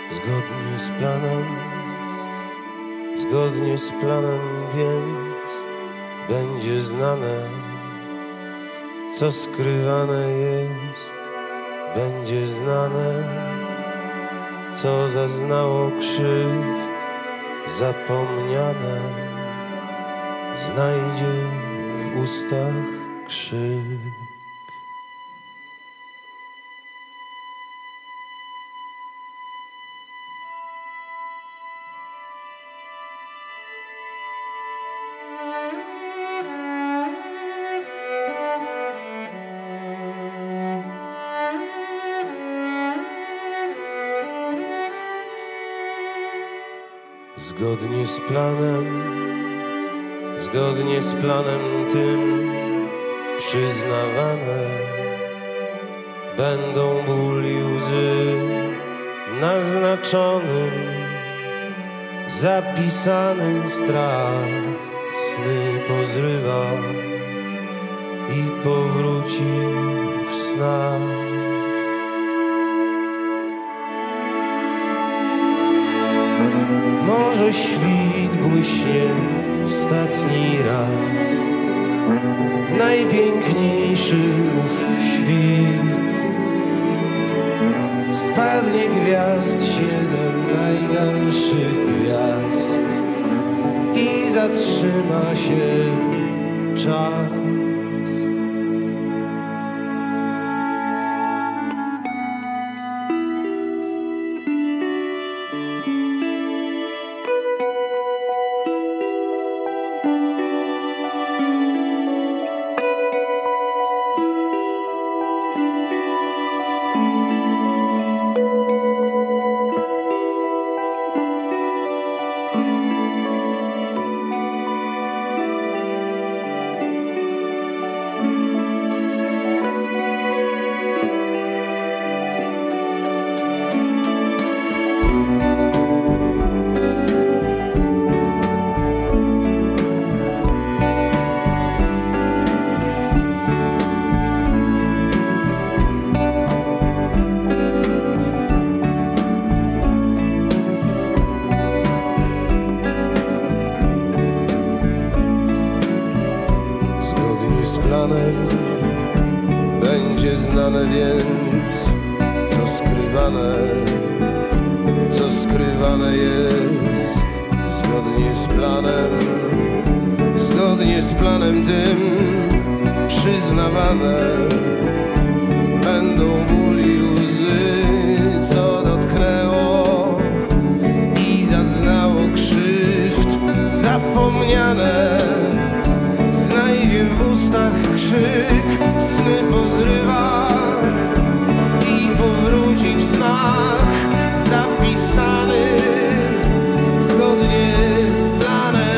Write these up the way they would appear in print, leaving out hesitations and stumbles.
Zgodnie z planem więc będzie znane, co skrywane jest, będzie znane, co zaznało krzywd zapomniane, znajdzie w ustach krzyk. Zgodnie z planem tym przyznawane będą ból i łzy naznaczonym, zapisany strach sny pozrywa i powróci w snach. Może świt błyśnie ostatni raz, najpiękniejszy ów świt. Spadnie gwiazd 7 najdalszych gwiazd i zatrzyma się czas. Będzie znane więc, co skrywane jest. Zgodnie z planem tym przyznawane będą ból i łzy, co dotknęło i zaznało krzywd zapomniane. Znajdzie w ustach krzyk, sny pozrywa i powróci w snach zapisany zgodnie z planem.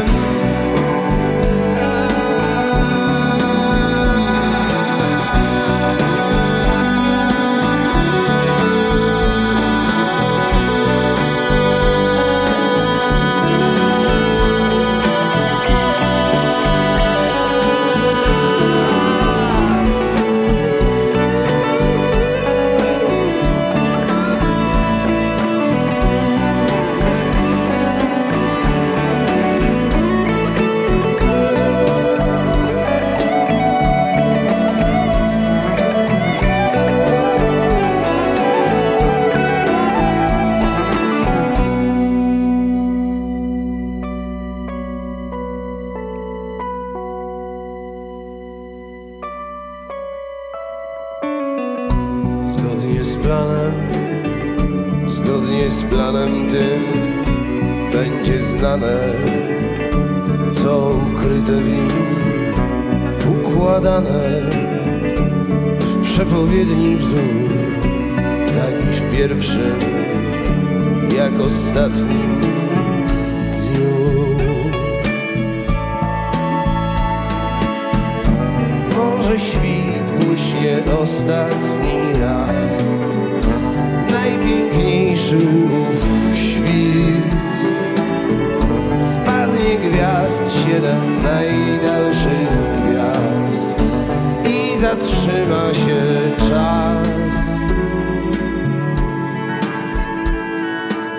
Zgodnie z planem tym będzie znane, co ukryte w nim, układane w przepowiedni wzór, tak i w pierwszym, jak ostatnim dniu. Może świt błyśnie ostatni raz, najpiękniejszy ów świt. Spadnie gwiazd 7 najdalszych gwiazd i zatrzyma się czas.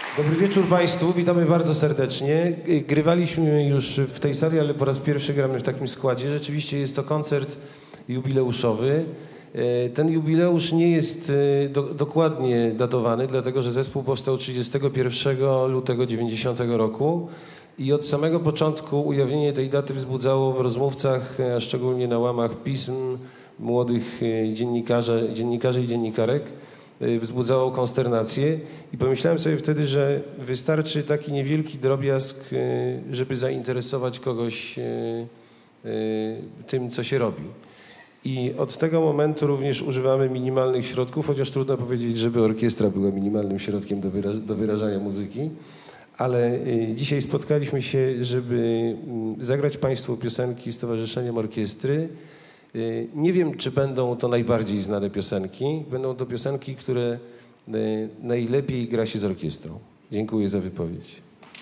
Dobry wieczór Państwu, witamy bardzo serdecznie. Grywaliśmy już w tej sali, ale po raz pierwszy gramy w takim składzie. Rzeczywiście jest to koncert jubileuszowy. Ten jubileusz nie jest dokładnie datowany, dlatego że zespół powstał 31 lutego 90 roku i od samego początku ujawnienie tej daty wzbudzało w rozmówcach, a szczególnie na łamach pism młodych dziennikarzy i dziennikarek, wzbudzało konsternację i pomyślałem sobie wtedy, że wystarczy taki niewielki drobiazg, żeby zainteresować kogoś tym, co się robi. I od tego momentu również używamy minimalnych środków, chociaż trudno powiedzieć, żeby orkiestra była minimalnym środkiem do wyrażania muzyki. Ale dzisiaj spotkaliśmy się, żeby zagrać Państwu piosenki z Towarzyszeniem Orkiestry. Nie wiem, czy będą to najbardziej znane piosenki. Będą to piosenki, które najlepiej gra się z orkiestrą. Dziękuję za wypowiedź.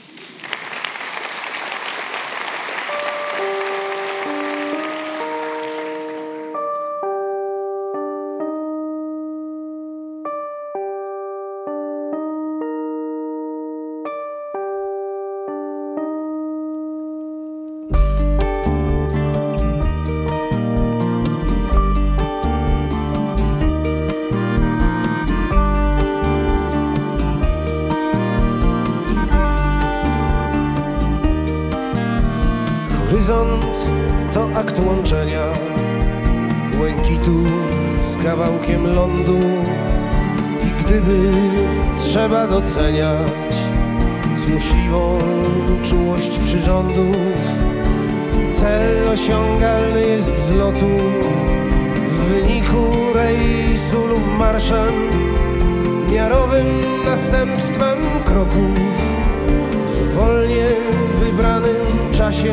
Horyzont to akt łączenia błękitu z kawałkiem lądu i gdyby trzeba doceniać złośliwą czułość przyrządów, cel osiągalny jest z lotu w wyniku rejsu lub marszem, miarowym następstwem kroków w dowolnie wybranym czasie.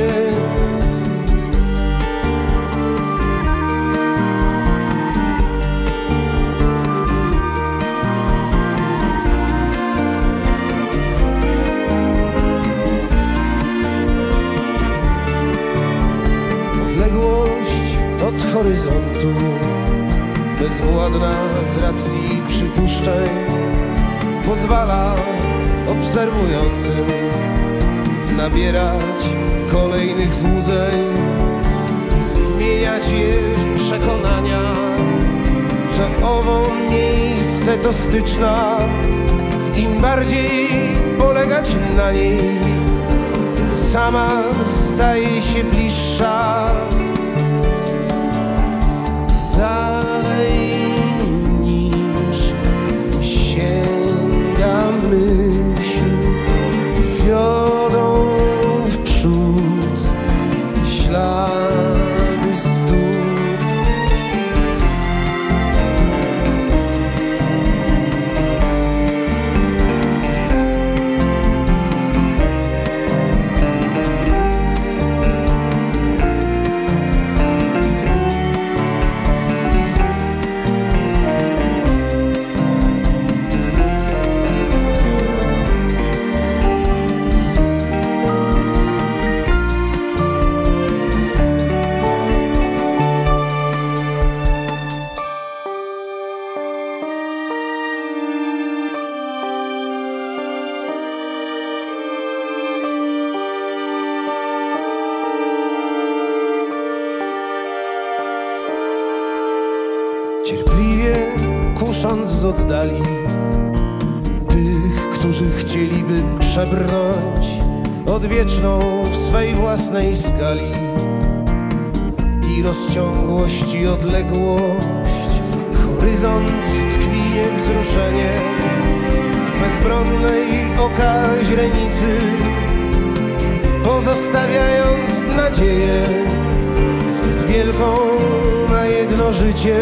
Odległość od horyzontu, bezwładna z racji przypuszczeń, pozwala obserwującym nabierać kolejnych złudzeń i zmieniać je w przekonania, że owo miejsce to styczna. Im bardziej polegać na niej, tym sama staje się bliższa. Dalej niż sięga myśl, wiodą w przód ślady stóp. Cierpliwie kusząc z oddali tych, którzy chcieliby przebrnąć odwieczną w swej własnej skali i rozciągłość i odległość. Horyzont tkwi niewzruszenie w bezbronnej oka źrenicy, pozostawiając nadzieję zbyt wielką na jedno życie.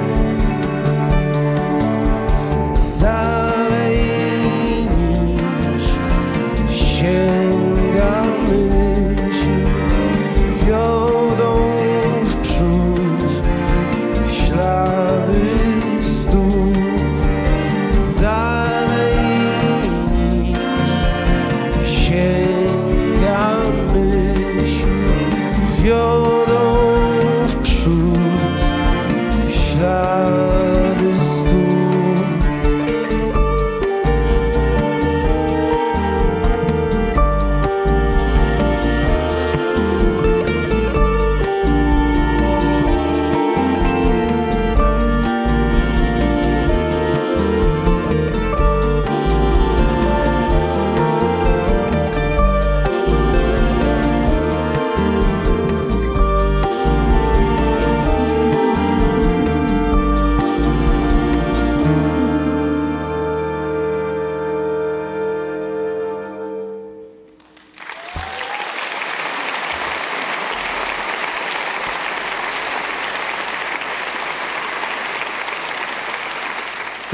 Dalej niż sięga myśl, wiodą w przód ślady stóp. Dalej niż sięga myśl, wiodą w przód ślady.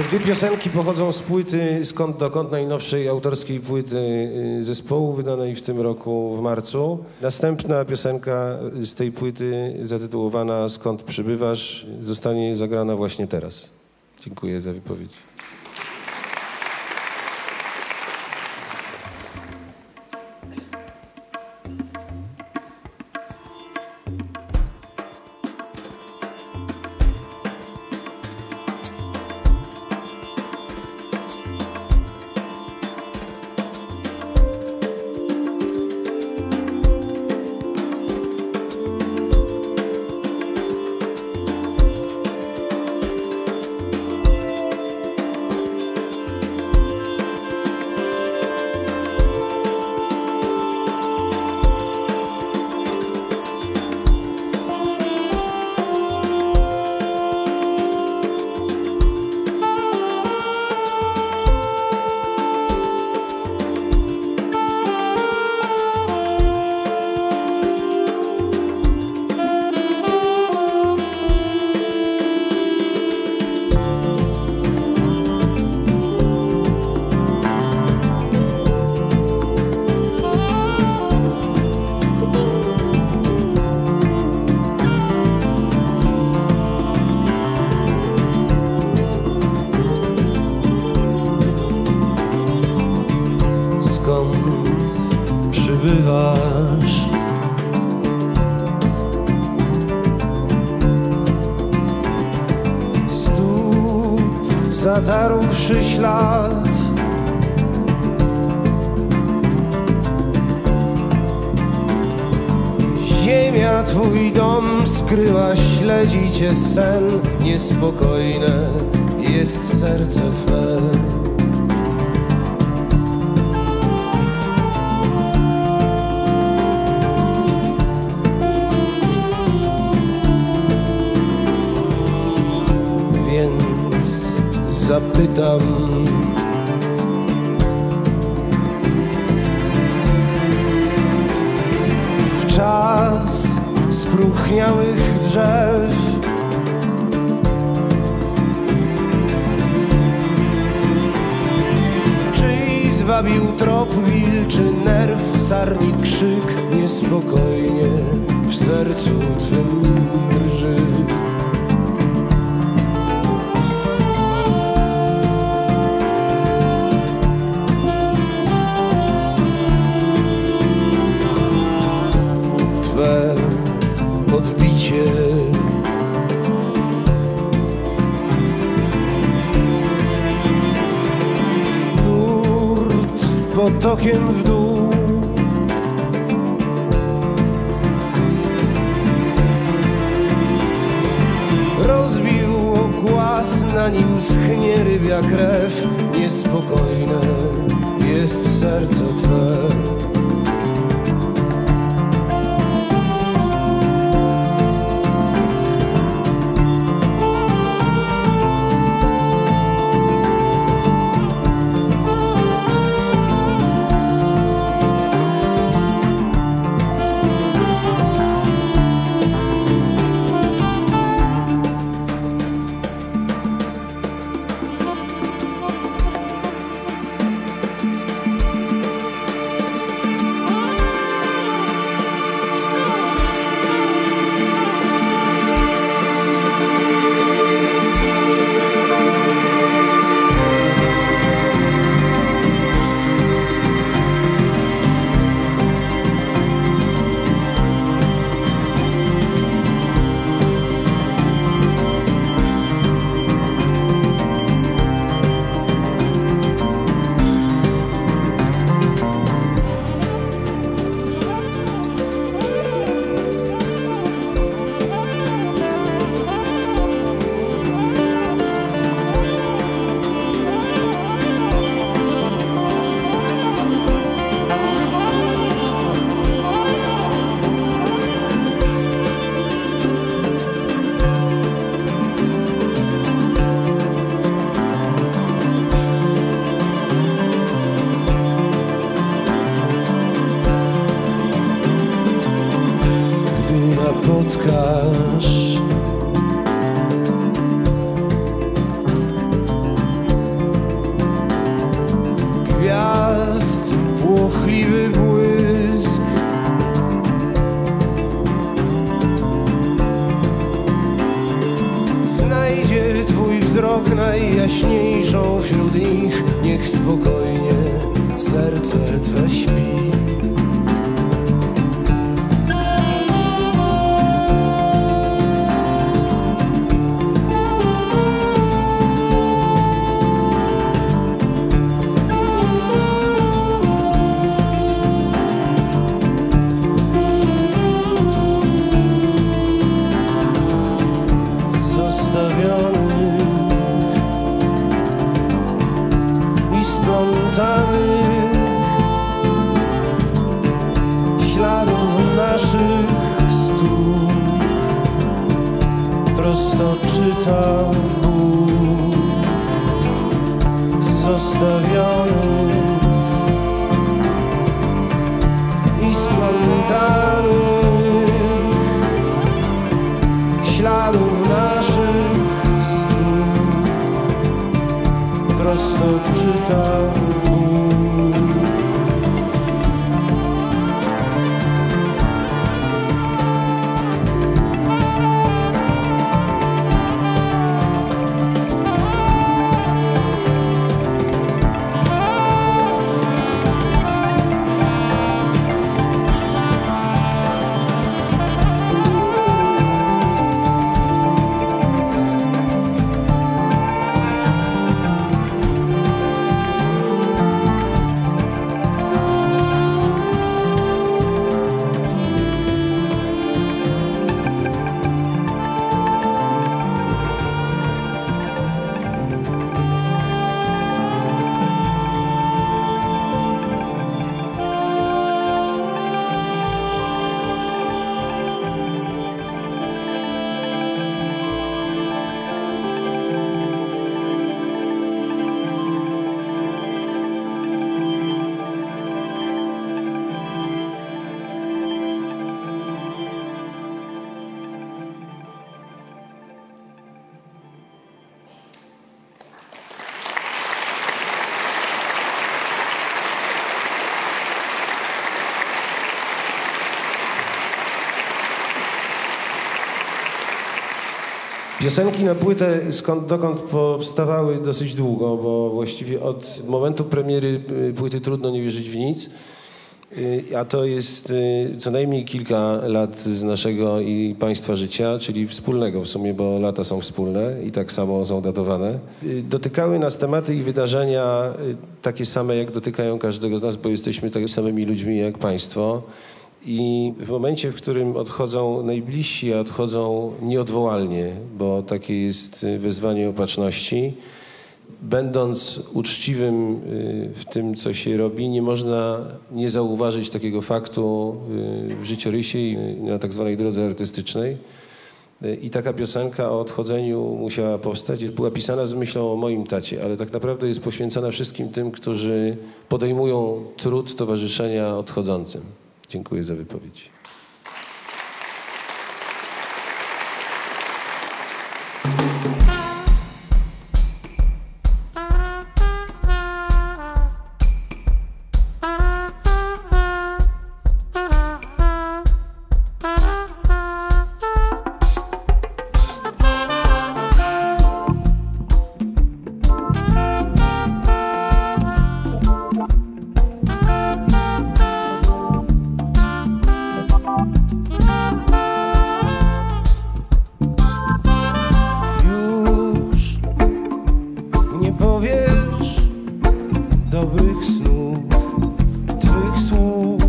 Te dwie piosenki pochodzą z płyty Skąd dokąd, najnowszej autorskiej płyty zespołu, wydanej w tym roku w marcu. Następna piosenka z tej płyty, zatytułowana Skąd przybywasz, zostanie zagrana właśnie teraz. Dziękuję za wypowiedź. Przybywasz, stóp zatarłszy ślad, ziemia twój dom skryła, śledzi cię sen, niespokojne jest serce twe. Zapytam, w czas spróchniałych drzew czyj zwabił trop, wilczy nerw, sarni krzyk, niespokojnie w sercu twym drży. Odbicie nurt potokiem w dół, rozbił o głaz, na nim schnie rybia krew, niespokojne jest serce twe. gwiazd płochliwy błysk. Znajdzie twój wzrok najjaśniejszą wśród nich, niech spokojnie serce twe śpi. Śladów naszych stóp prosto czyta Bóg. Zostawionych i splątanych śladów naszych stóp prosto czyta Bóg. Piosenki na płytę skąd dokąd powstawały dosyć długo, bo właściwie od momentu premiery płyty Trudno nie wierzyć w nic, a to jest co najmniej kilka lat z naszego i państwa życia, czyli wspólnego w sumie, bo lata są wspólne i tak samo są datowane. Dotykały nas tematy i wydarzenia takie same, jak dotykają każdego z nas, bo jesteśmy takimi samymi ludźmi jak państwo. I w momencie, w którym odchodzą najbliżsi, a odchodzą nieodwołalnie, bo takie jest wezwanie opatrzności, będąc uczciwym w tym, co się robi, nie można nie zauważyć takiego faktu w życiorysie i na tak zwanej drodze artystycznej. I taka piosenka o odchodzeniu musiała powstać. Była pisana z myślą o moim tacie, ale tak naprawdę jest poświęcona wszystkim tym, którzy podejmują trud towarzyszenia odchodzącym. Dziękuję za wypowiedź. Dobrych snów, twych słów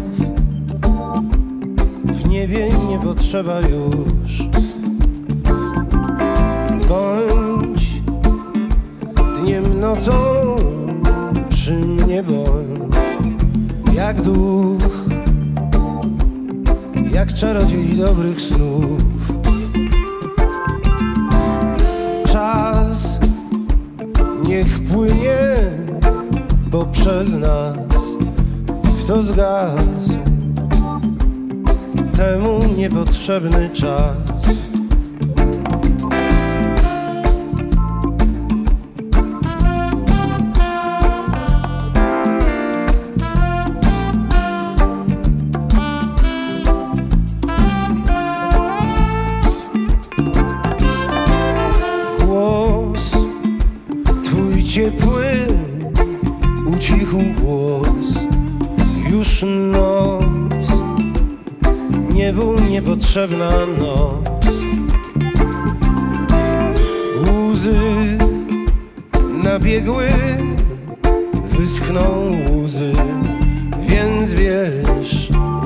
w niebie nie potrzeba już. Bądź dniem, nocą przy mnie bądź, jak duch, jak czarodziej dobrych snów. Czas niech płynie poprzez nas, kto zgasł, temu niepotrzebny czas. cichu głos. Już noc, niebu niepotrzebna noc. Łzy nabiegły, wyschną łzy, więc wiesz,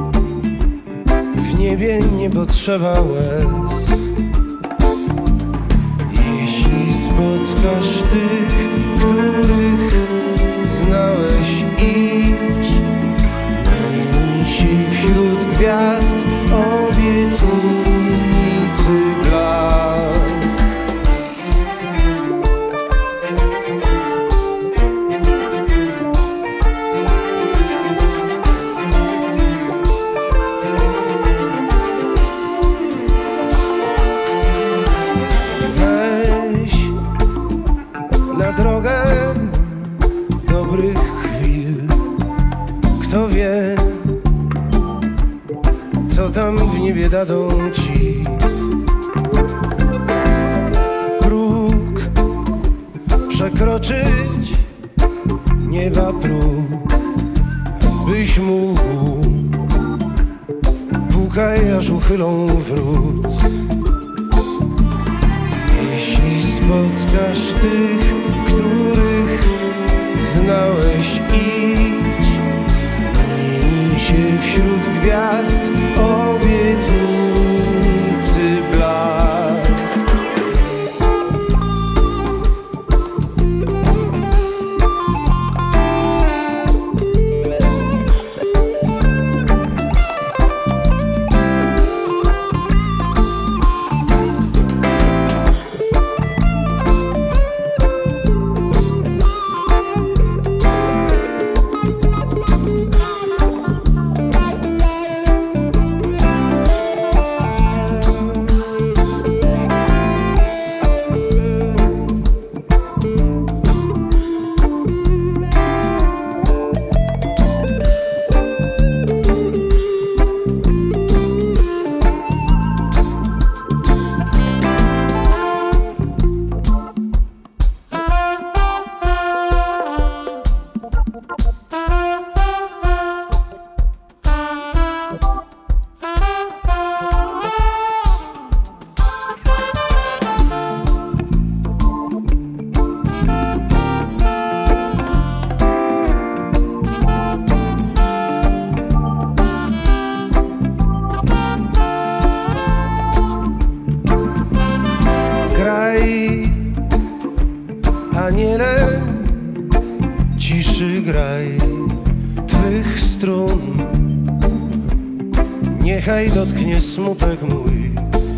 w niebie nie potrzeba łez. Jeśli spotkasz tych, których znałeś, idź. Myli się wśród gwiazd obietnicy blask. Weź na drogę dobrych chwil. Kto wie, co tam w niebie dadzą ci. Próg przekroczyć, nieba próg, byś mógł. Pukaj, aż uchylą wrót. Jeśli spotkasz tych, których znałeś, idź. Myli się wśród gwiazd obietnicy blask. Graj, aniele, ciszy graj twych strun. Niechaj dotknie smutek mój.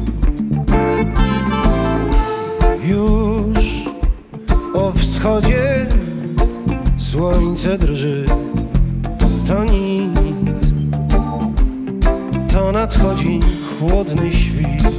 Już o wschodzie słońce drży. To nic, to nadchodzi chłodny świt.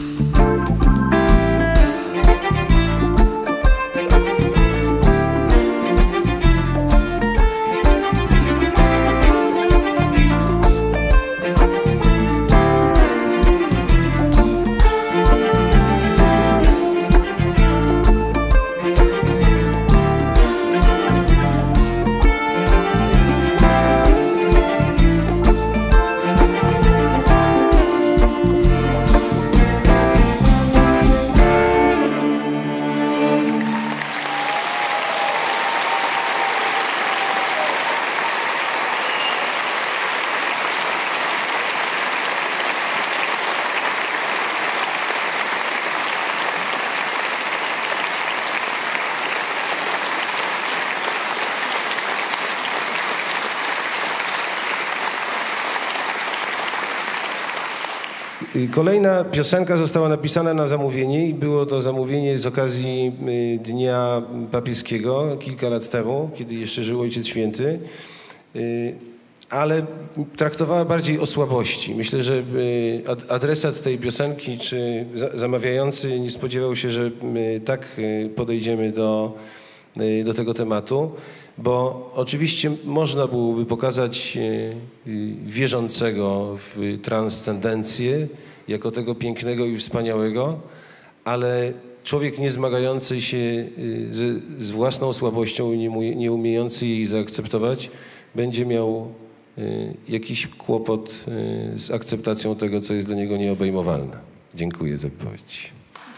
Kolejna piosenka została napisana na zamówienie i było to zamówienie z okazji Dnia Papieskiego kilka lat temu, kiedy jeszcze żył Ojciec Święty, ale traktowała bardziej o słabości. Myślę, że adresat tej piosenki czy zamawiający nie spodziewał się, że tak podejdziemy do tego tematu, bo oczywiście można byłoby pokazać wierzącego w transcendencję jako tego pięknego i wspaniałego, ale człowiek nie zmagający się z własną słabością i nie umiejący jej zaakceptować, będzie miał jakiś kłopot z akceptacją tego, co jest dla niego nieobejmowalne. Dziękuję za wypowiedź.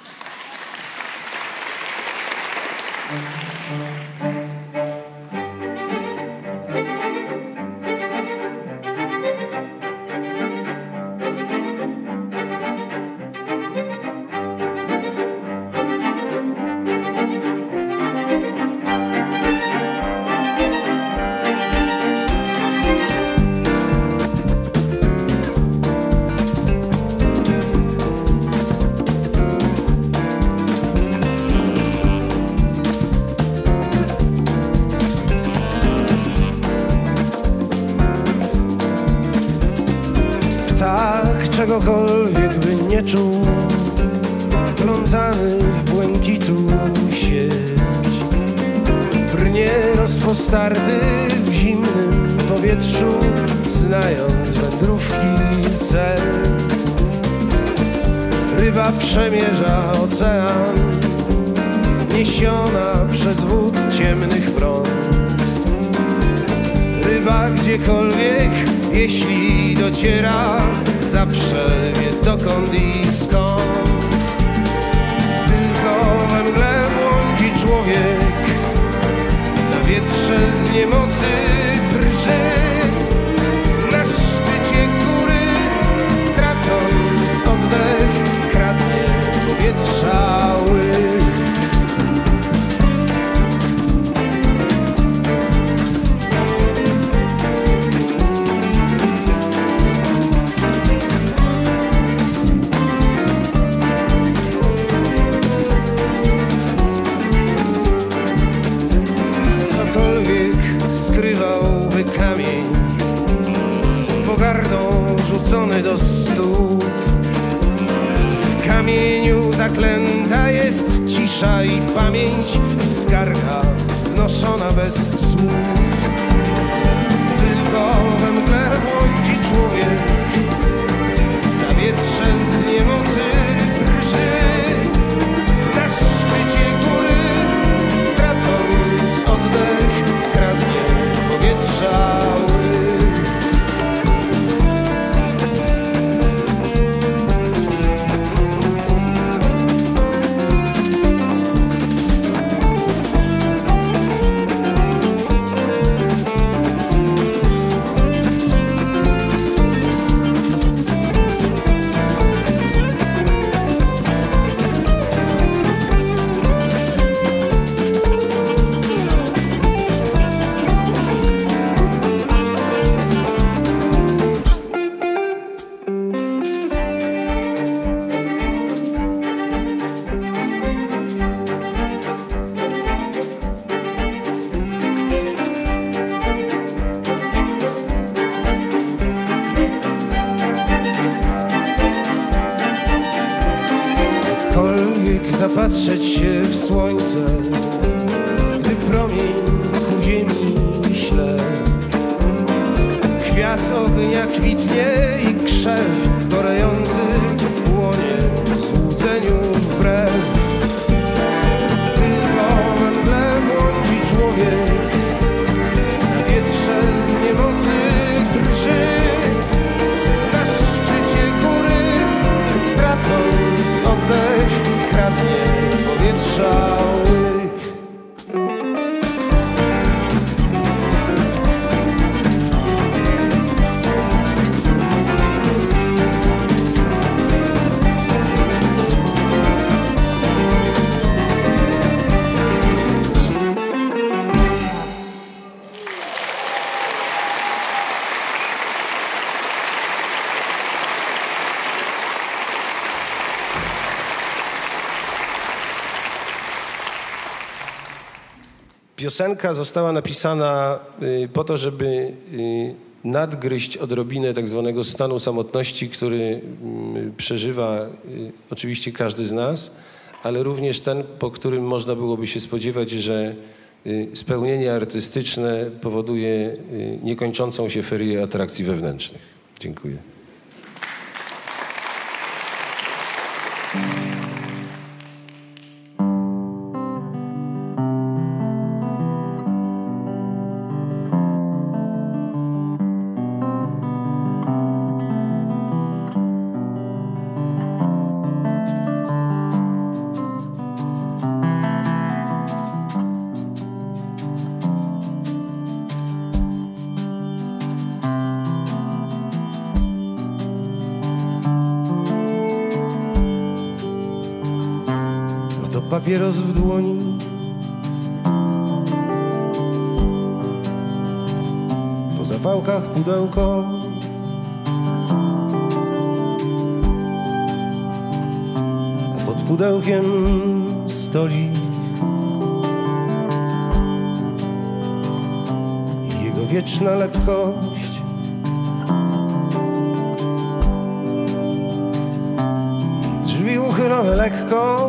Czegokolwiek by nie czuł, wplątany w błękitu sieć, brnie rozpostarty w zimnym powietrzu, znając wędrówki cel. Ryba przemierza ocean, niesiona przez wód ciemnych prąd. Ryba gdziekolwiek, jeśli dociera, zawsze wie dokąd i skąd. Tylko we mgle błądzi człowiek, na wietrze z niemocy drży. Na szczycie góry, tracąc oddech, kradnie powietrza łyk. Skrywałby kamień z pogardą rzucony do stóp. W kamieniu zaklęta jest cisza i pamięć, skarga znoszona bez słów. Tylko we mgle błądzi człowiek, na wietrze z niemocy drży. Na szczycie góry, tracąc oddech, kradnie powietrza łyk. Zapatrzeć się w słońce, gdy promień ku ziemi śle. Kwiat ognia kwitnie i krzew gorejący płonie złudzeniu wbrew. Tylko we mgle błądzi człowiek, na wietrze z niemocy drży. Na szczycie góry, tracąc oddech, kradnie powietrza łyk. Piosenka została napisana po to, żeby nadgryźć odrobinę tak zwanego stanu samotności, który przeżywa oczywiście każdy z nas, ale również ten, po którym można byłoby się spodziewać, że spełnienie artystyczne powoduje niekończącą się ferię atrakcji wewnętrznych. Dziękuję. papieros w dłoni. Po zapałkach pudełko, a pod pudełkiem stolik i jego wieczna lepkość. Drzwi uchylone lekko,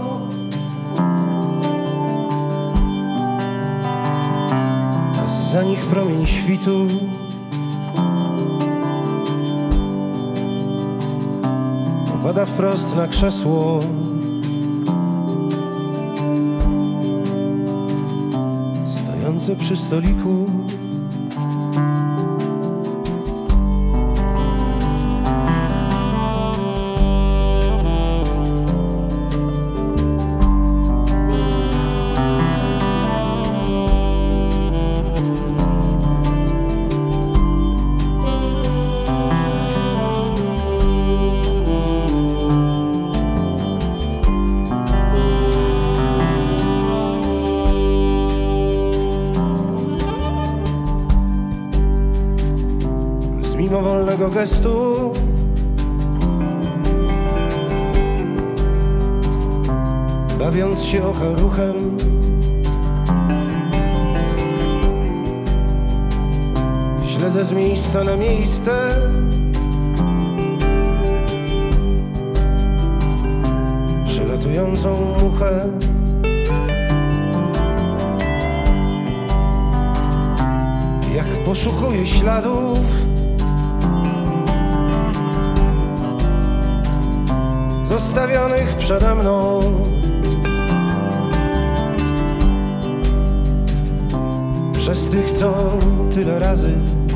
a za nich promień świtu. Pada wprost na krzesło. Stojące przy stoliku. Mimowolnego gestu bawiąc się oka ruchem, śledzę z miejsca na miejsce przelatującą muchę. Jak poszukuję śladów zostawionych przede mną, przez tych, co tyle razy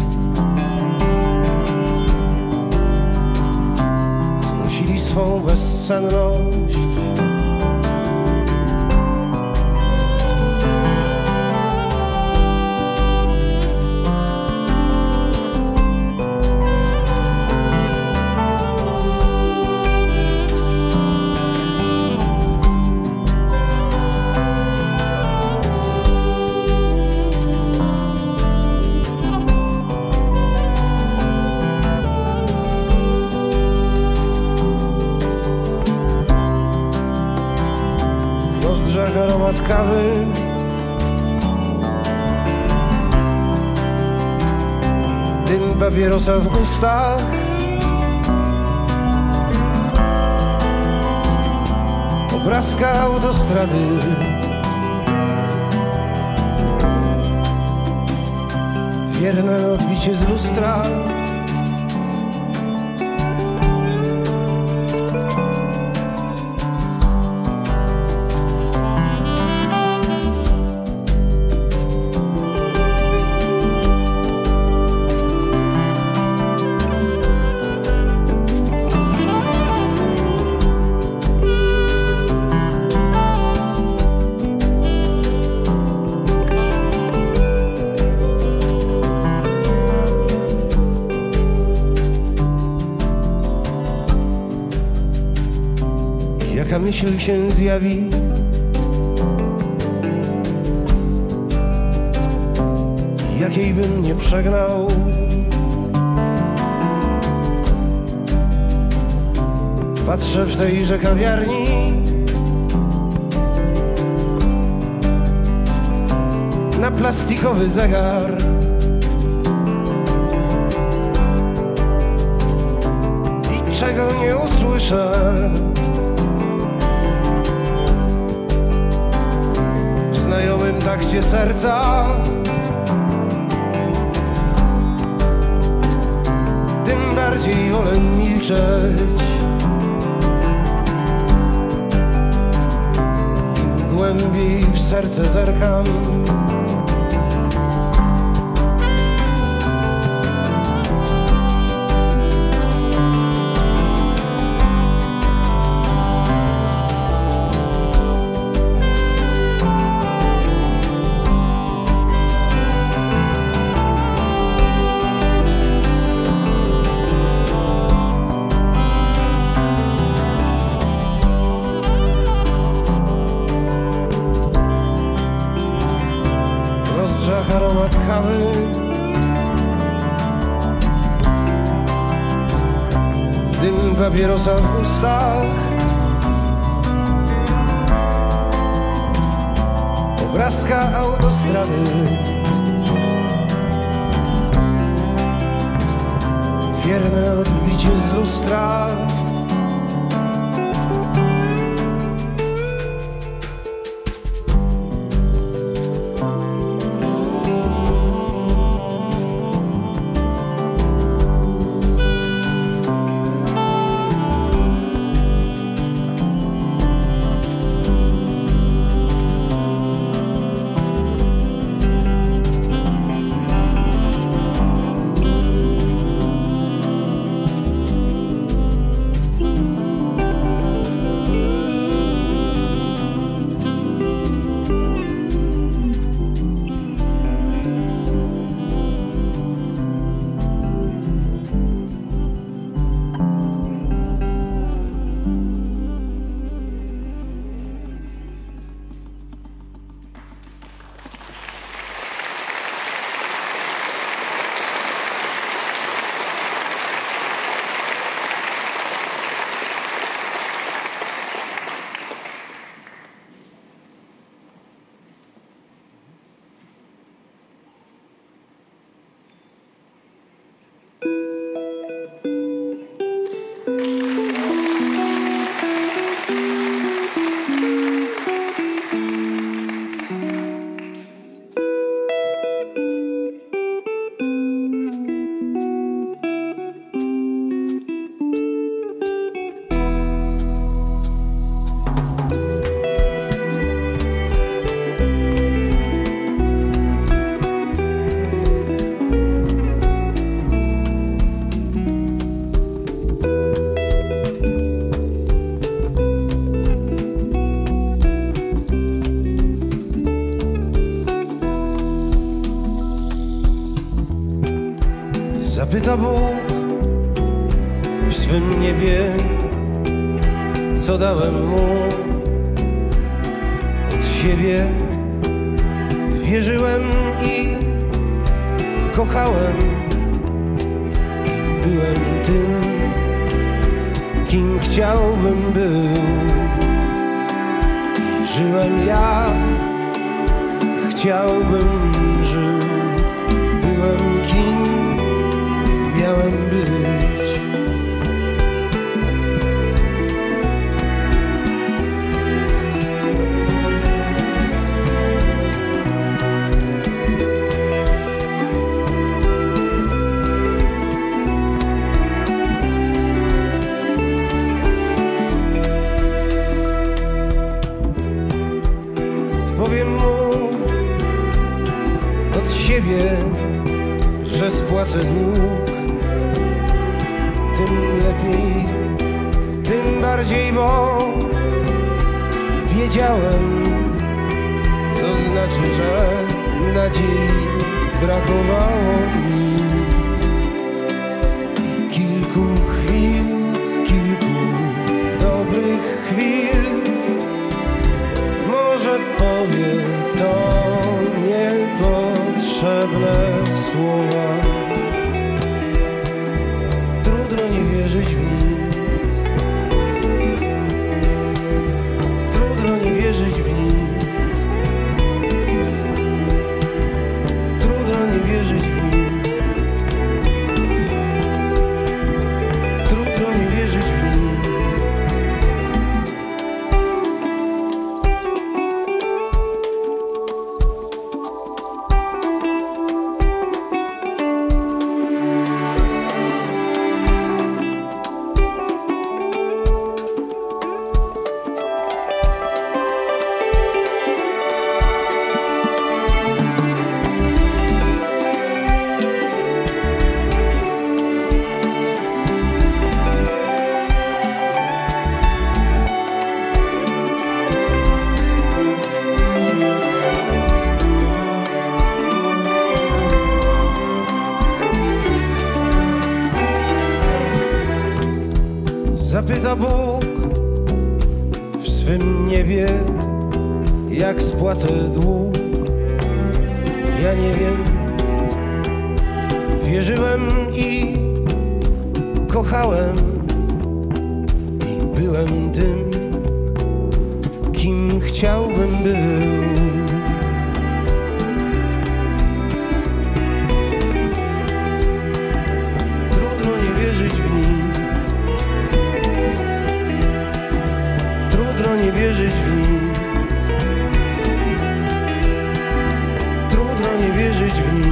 znosili swą bezsenność. Aromat kawy, dym papierosa w ustach, obrazka autostrady, wierne odbicie z lustra. Jaka myśl się zjawi, jakiej bym nie przegnał, patrzę w tejże kawiarni na plastikowy zegar. I czego nie usłyszę, w znajomym takcie serca, tym bardziej wolę milczeć. Im głębiej w serce zerkam, papierosa w ustach, obrazka autostrady, wierne odbicie z lustra. Zapyta Bóg w swym niebie, co dałem mu od siebie. Wierzyłem i kochałem i byłem tym, kim chciałbym był. I żyłem jak chciałbym żył. Byłem kim miałem być. Odpowiem mu od siebie, że spłacę dług. Tym lepiej, tym bardziej, bo wiedziałem, co znaczy, że nadziei brakowało mi. I kilku chwil, kilku dobrych chwil, może powie to niepotrzebne słowa. Trudno nie wierzyć w nic. Trudno nie wierzyć w nic. Trudno nie wierzyć w nic. Trudno nie wierzyć w nic. Zapyta Bóg w swym niebie, jak spłacę dług. Ja nie wiem. Wierzyłem i kochałem byłem tym, kim chciałbym był. Trudno nie wierzyć w nic, trudno nie wierzyć w nic, trudno nie wierzyć w nic.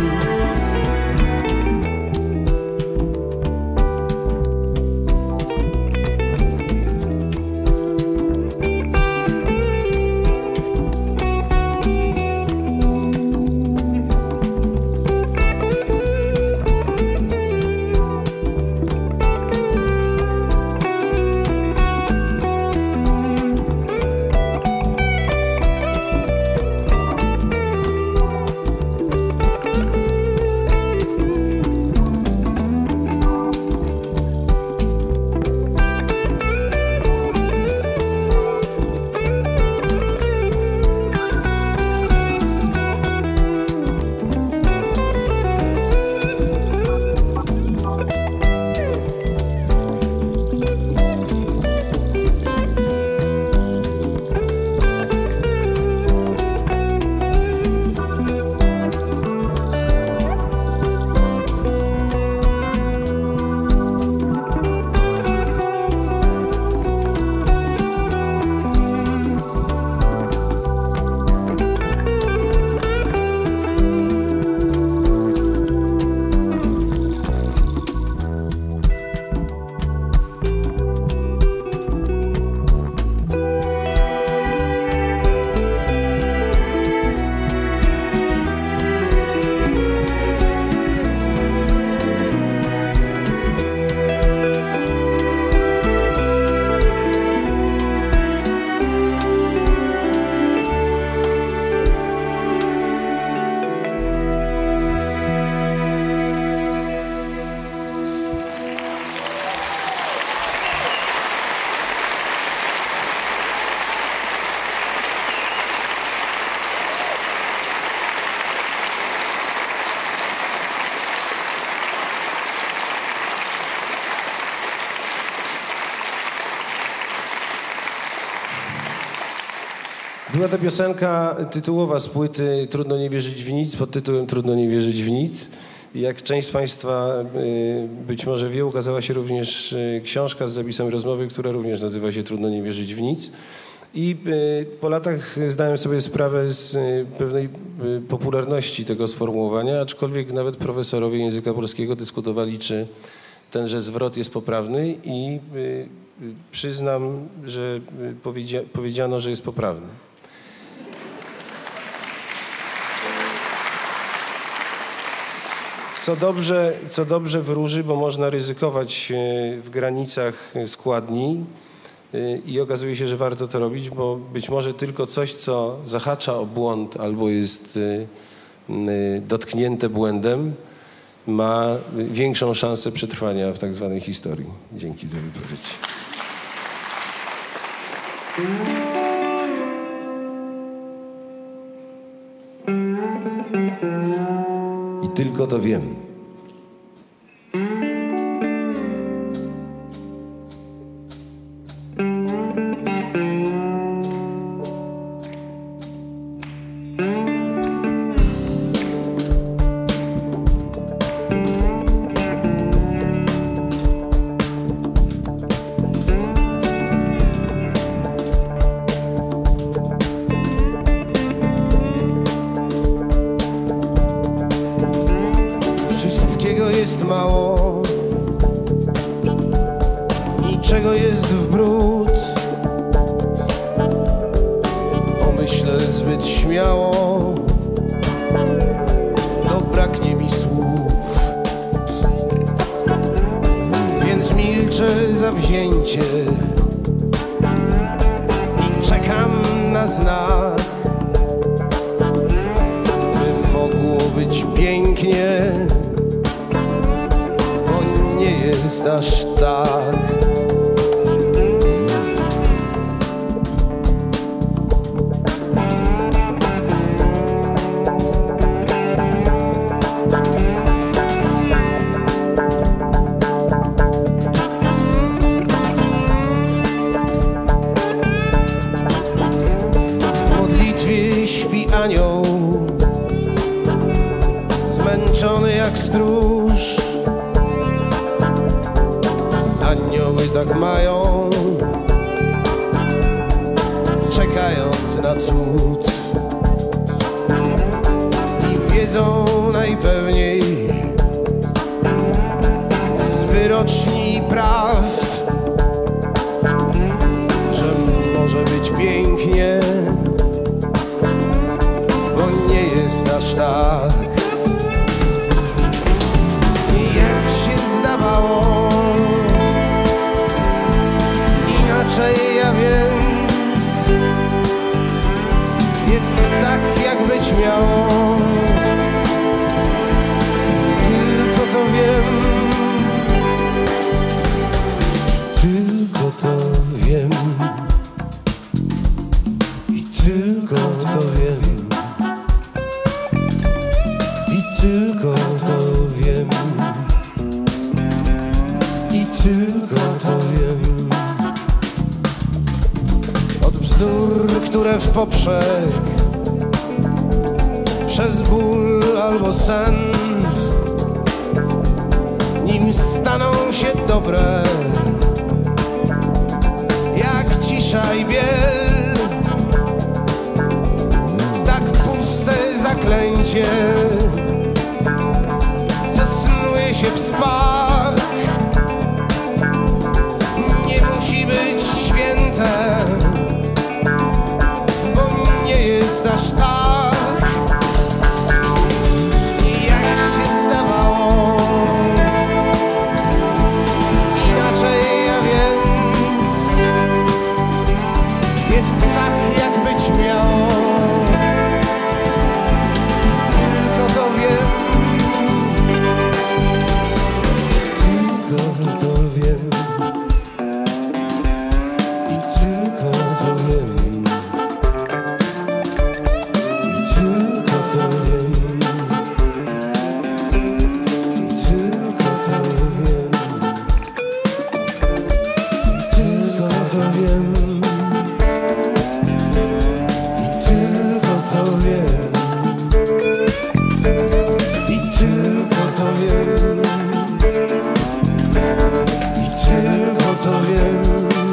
Była to piosenka tytułowa z płyty Trudno nie wierzyć w nic, pod tytułem Trudno nie wierzyć w nic. I jak część z Państwa być może wie, ukazała się również książka z zapisem rozmowy, która również nazywa się Trudno nie wierzyć w nic. I po latach zdałem sobie sprawę z pewnej popularności tego sformułowania, aczkolwiek nawet profesorowie języka polskiego dyskutowali, czy tenże zwrot jest poprawny i przyznam, że powiedziano, że jest poprawny. Co dobrze wróży, bo można ryzykować w granicach składni i okazuje się, że warto to robić, bo być może tylko coś, co zahacza o błąd albo jest dotknięte błędem, ma większą szansę przetrwania w tak zwanej historii. Dzięki za wypowiedź. I tylko to wiem. Jest mało, niczego jest w bród. Pomyślę zbyt śmiało, to braknie mi słów, więc milczę zawzięcie i czekam na znak, by mogło być pięknie. Jest aż tak. już. Anioły tak mają, czekając na cud, i wiedzą najpewniej z wyroczni prawd, że może być pięknie, bo nie jest aż tak, jak się zdawało. Inaczej, a więc jest tak, jak być miało. Tylko to wiem, tylko to wiem, i tylko to wiem, i tylko to wiem, i tylko to wiem. Od bzdur, które w poprzek, przez ból albo sen, nim staną się dobre, jak cisza i biel, tak puste zaklęcie, co snuje się w spach, nie musi być święte, bo nie jest aż tak, jak się zdawało. Inaczej, a więc jest tak, jak być miało. Tylko to wiem, tylko to wiem, i tylko to wiem, i tylko to wiem, i tylko to wiem, i tylko to wiem, i tylko to wiem, i tylko to wiem, i tylko to wiem.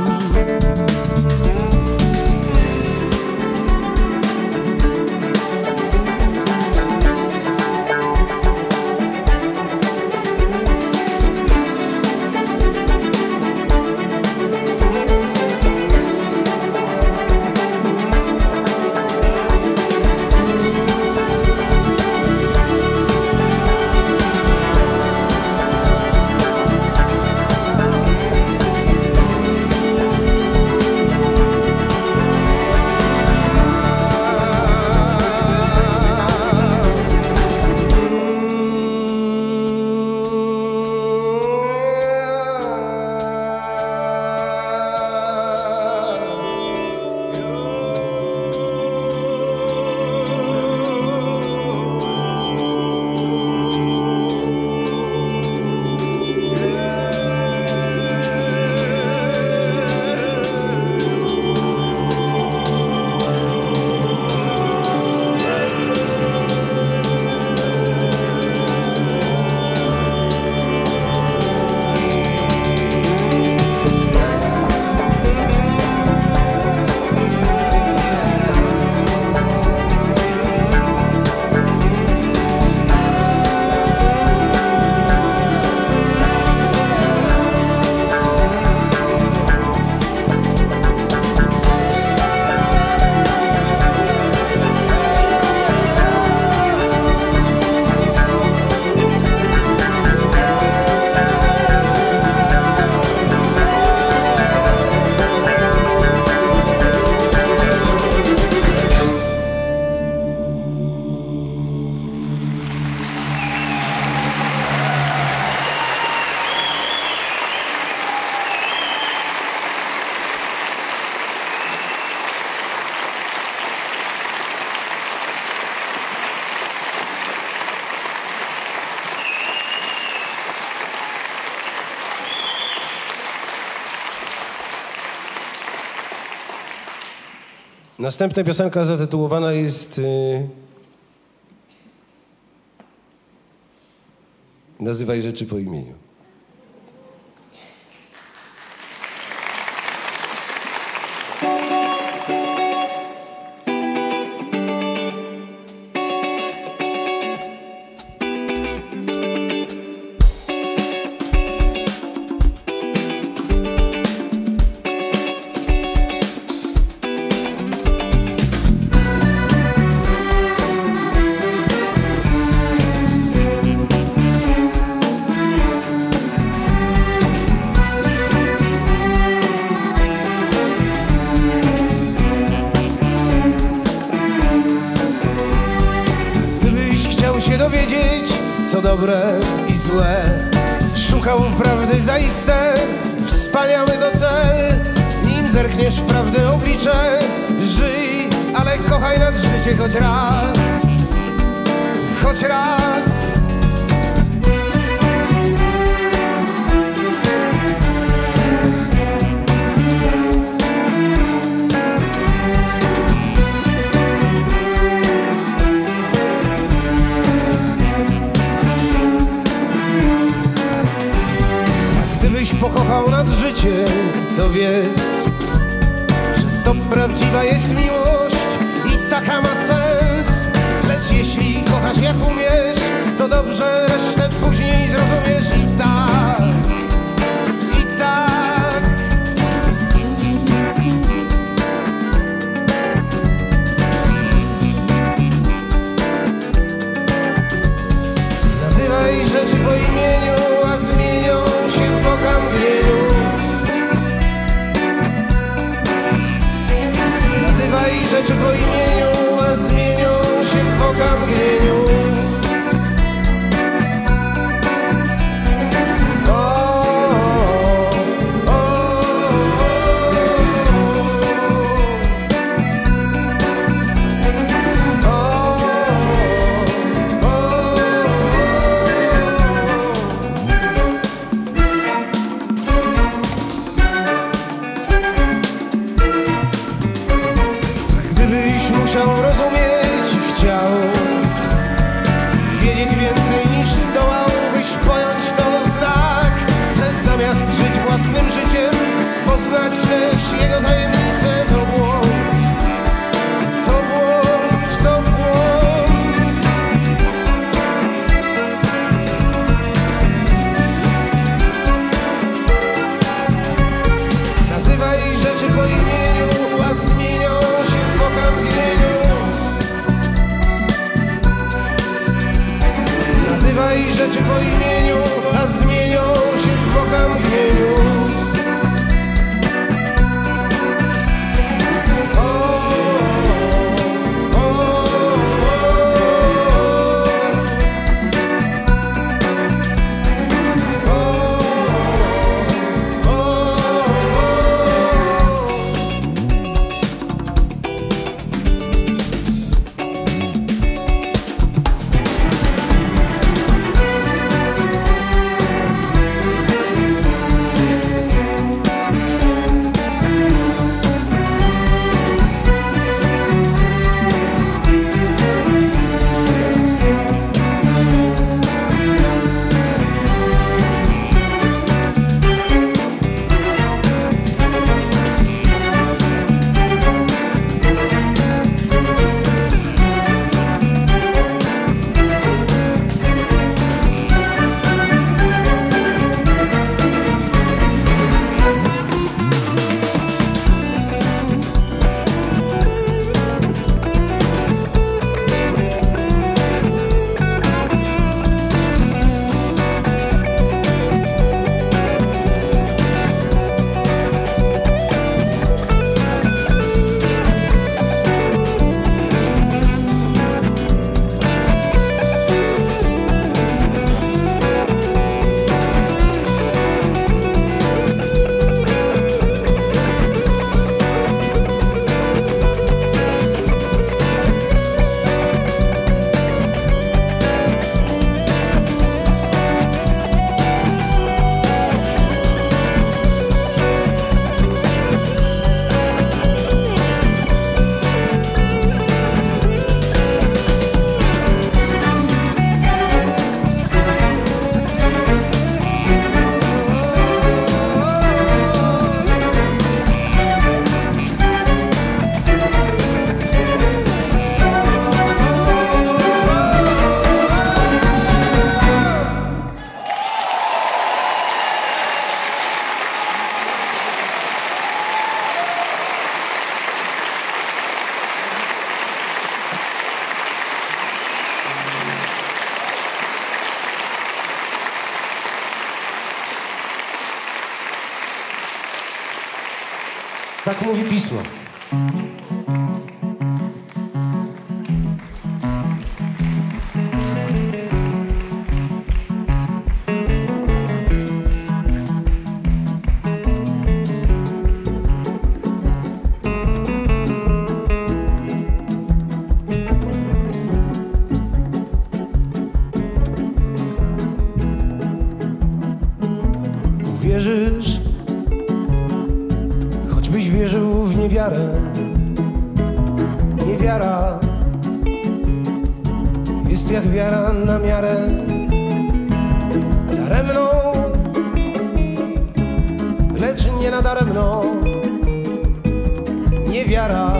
Następna piosenka zatytułowana jest Nazywaj rzeczy po imieniu. Się dowiedzieć, co dobre i złe, szukał prawdy zaiste, wspaniały to cel. Nim zerkniesz w prawdy oblicze, żyj, ale kochaj nad życie choć raz, choć raz. Gdybyś pokochał nad życiem, to wiedz, że to prawdziwa jest miłość i taka ma sens. Lecz jeśli kochasz jak umiesz, to dobrze resztę później zrozumiesz. I tak, i tak. Nazywaj rzeczy po imieniu, a zmienią się w okamgnieniu. Nazywaj rzeczy po imieniu, a zmienią się w okamgnieniu. Tak mówi Pismo. Uwierzysz, choćbyś wierzył w niewiarę. Niewiara jest jak wiara na miarę. Daremną, lecz nie nadaremno. Niewiara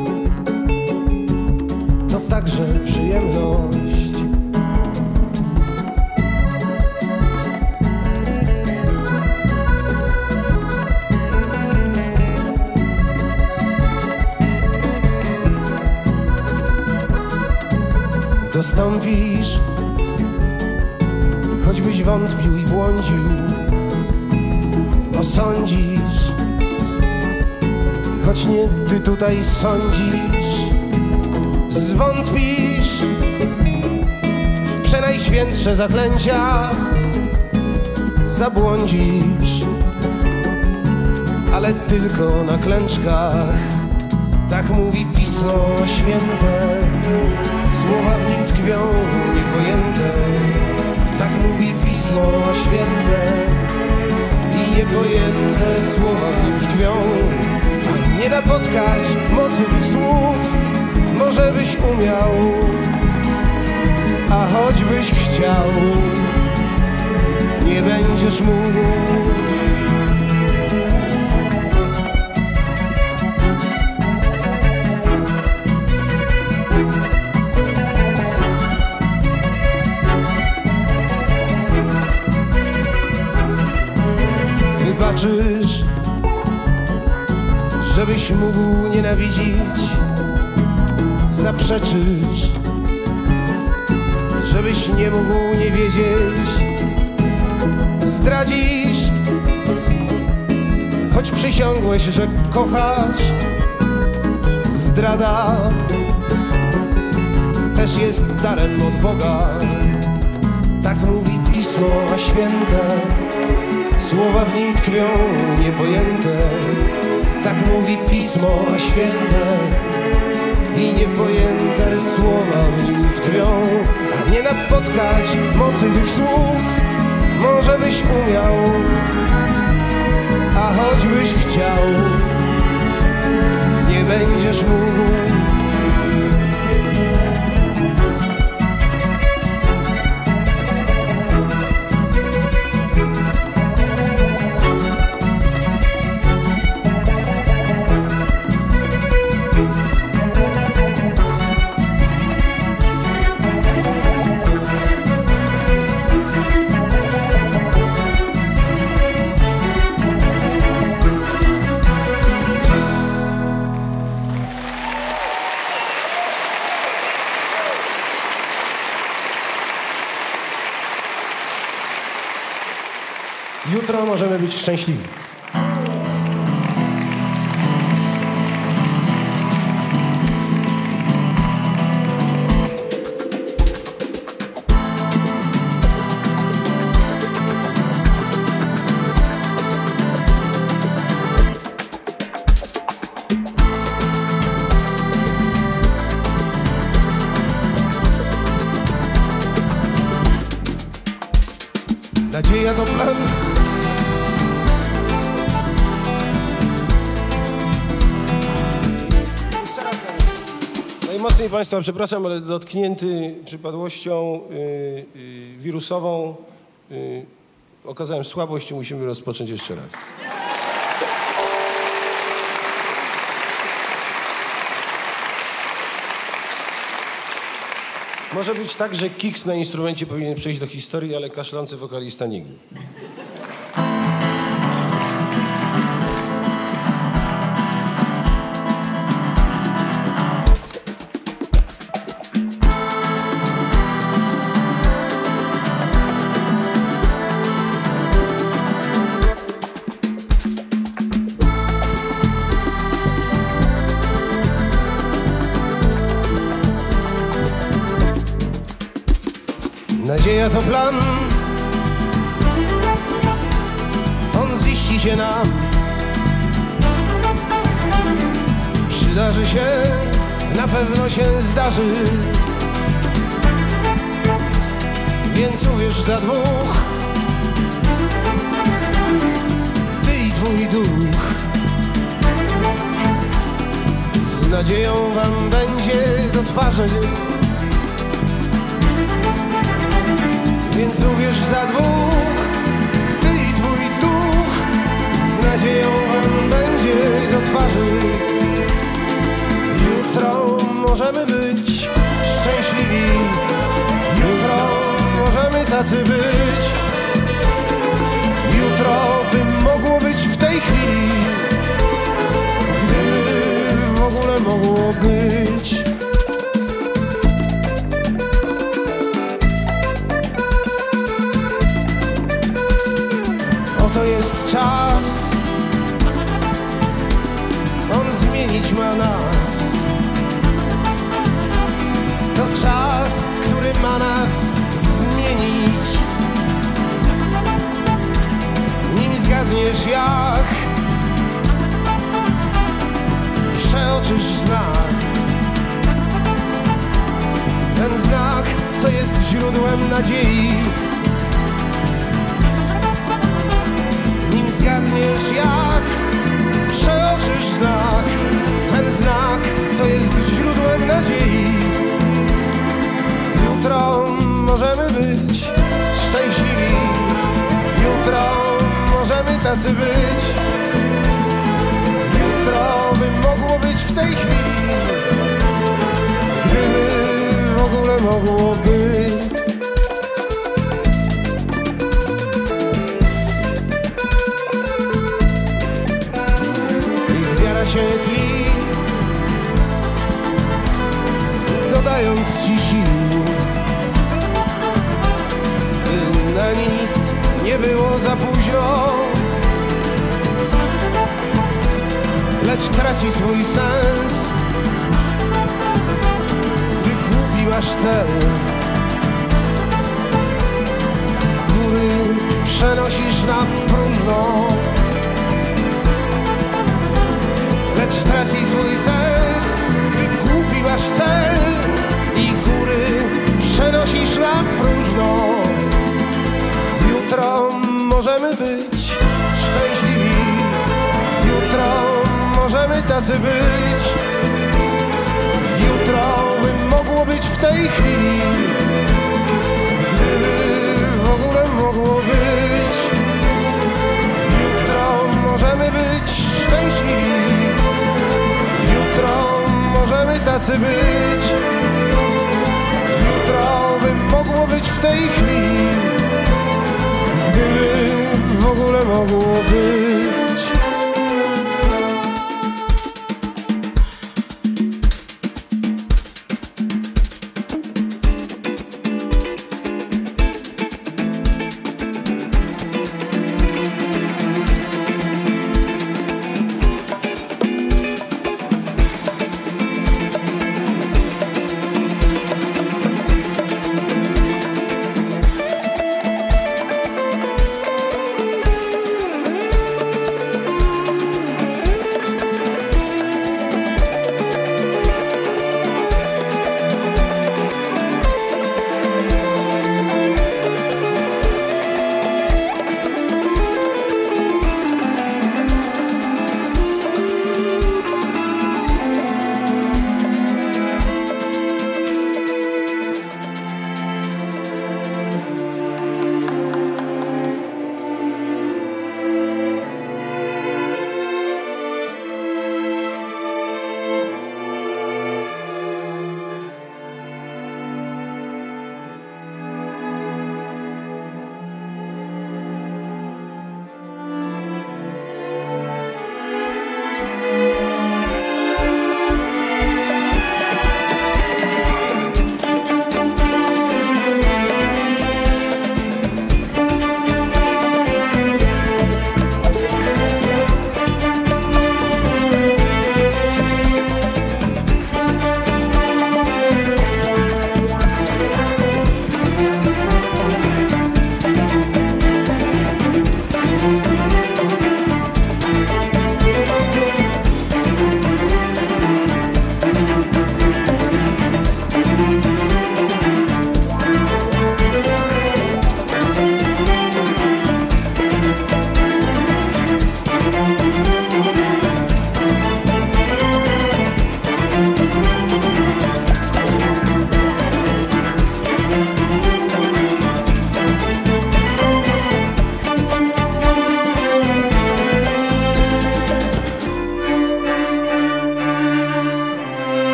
to także przyjemność. Dostąpisz, choćbyś wątpił i błądził. Osądzisz, choć nie ty tutaj sądzisz. Zwątpisz w przenajświętsze zaklęcia. Zabłądzisz, ale tylko na klęczkach. Tak mówi Pismo Święte. Słowa w nim tkwią niepojęte. Tak mówi Pismo Święte. I niepojęte słowa w nim tkwią. A nie napotkać mocy tych słów może byś umiał, a choćbyś chciał, nie będziesz mógł. Wybaczysz, żebyś mógł nienawidzić. Zaprzeczysz, żebyś nie mógł nie wiedzieć. Zdradzisz, choć przysiągłeś, że kochasz. Zdrada też jest darem od Boga. Tak mówi Pismo Święte. Słowa w nim tkwią niepojęte. Tak mówi Pismo Święte. I niepojęte słowa w nim tkwią. A nie napotkać mocy tych słów może byś umiał, a choćbyś chciał, nie będziesz mógł. Jutro możemy być szczęśliwi. Nadzieja to plan. Najmocniej Państwa przepraszam, ale dotknięty przypadłością wirusową okazałem słabość i musimy rozpocząć jeszcze raz. Może być tak, że kiks na instrumencie powinien przejść do historii, ale kaszlący wokalista nigdy. Nadzieja to plan, on ziści się nam. Przydarzy się, na pewno się zdarzy. Więc uwierz za dwóch, ty i twój duch. Z nadzieją wam będzie do twarzy. Więc uwierz za dwóch, ty i twój duch. Z nadzieją wam będzie do twarzy. Jutro możemy być szczęśliwi. Jutro możemy tacy być. Jutro by mogło być w tej chwili, gdyby w ogóle mogło być. Oto jest czas, on zmienić ma nas. To czas, który ma nas zmienić. Nim zgadniesz jak, przeoczysz znak. Ten znak, co jest źródłem nadziei. Nim zgadniesz jak, przeoczysz znak. Ten znak, co jest źródłem nadziei. Jutro możemy być szczęśliwi. Jutro możemy tacy być. Jutro by mogło być w tej chwili, gdyby w ogóle mogło być. Ich wiara się tli, dodając ci sił. Na nic nie było za późno, lecz traci swój sens, gdy głupi masz cel. Góry przenosisz na próżno, lecz traci swój sens, gdy głupi masz cel. I góry przenosisz na próżno. Jutro możemy być szczęśliwi. Jutro możemy tacy być. Jutro by mogło być w tej chwili, gdyby w ogóle mogło być. Jutro możemy być szczęśliwi. Jutro możemy tacy być. Jutro by mogło być w tej chwili, gdyby w ogóle mogło być.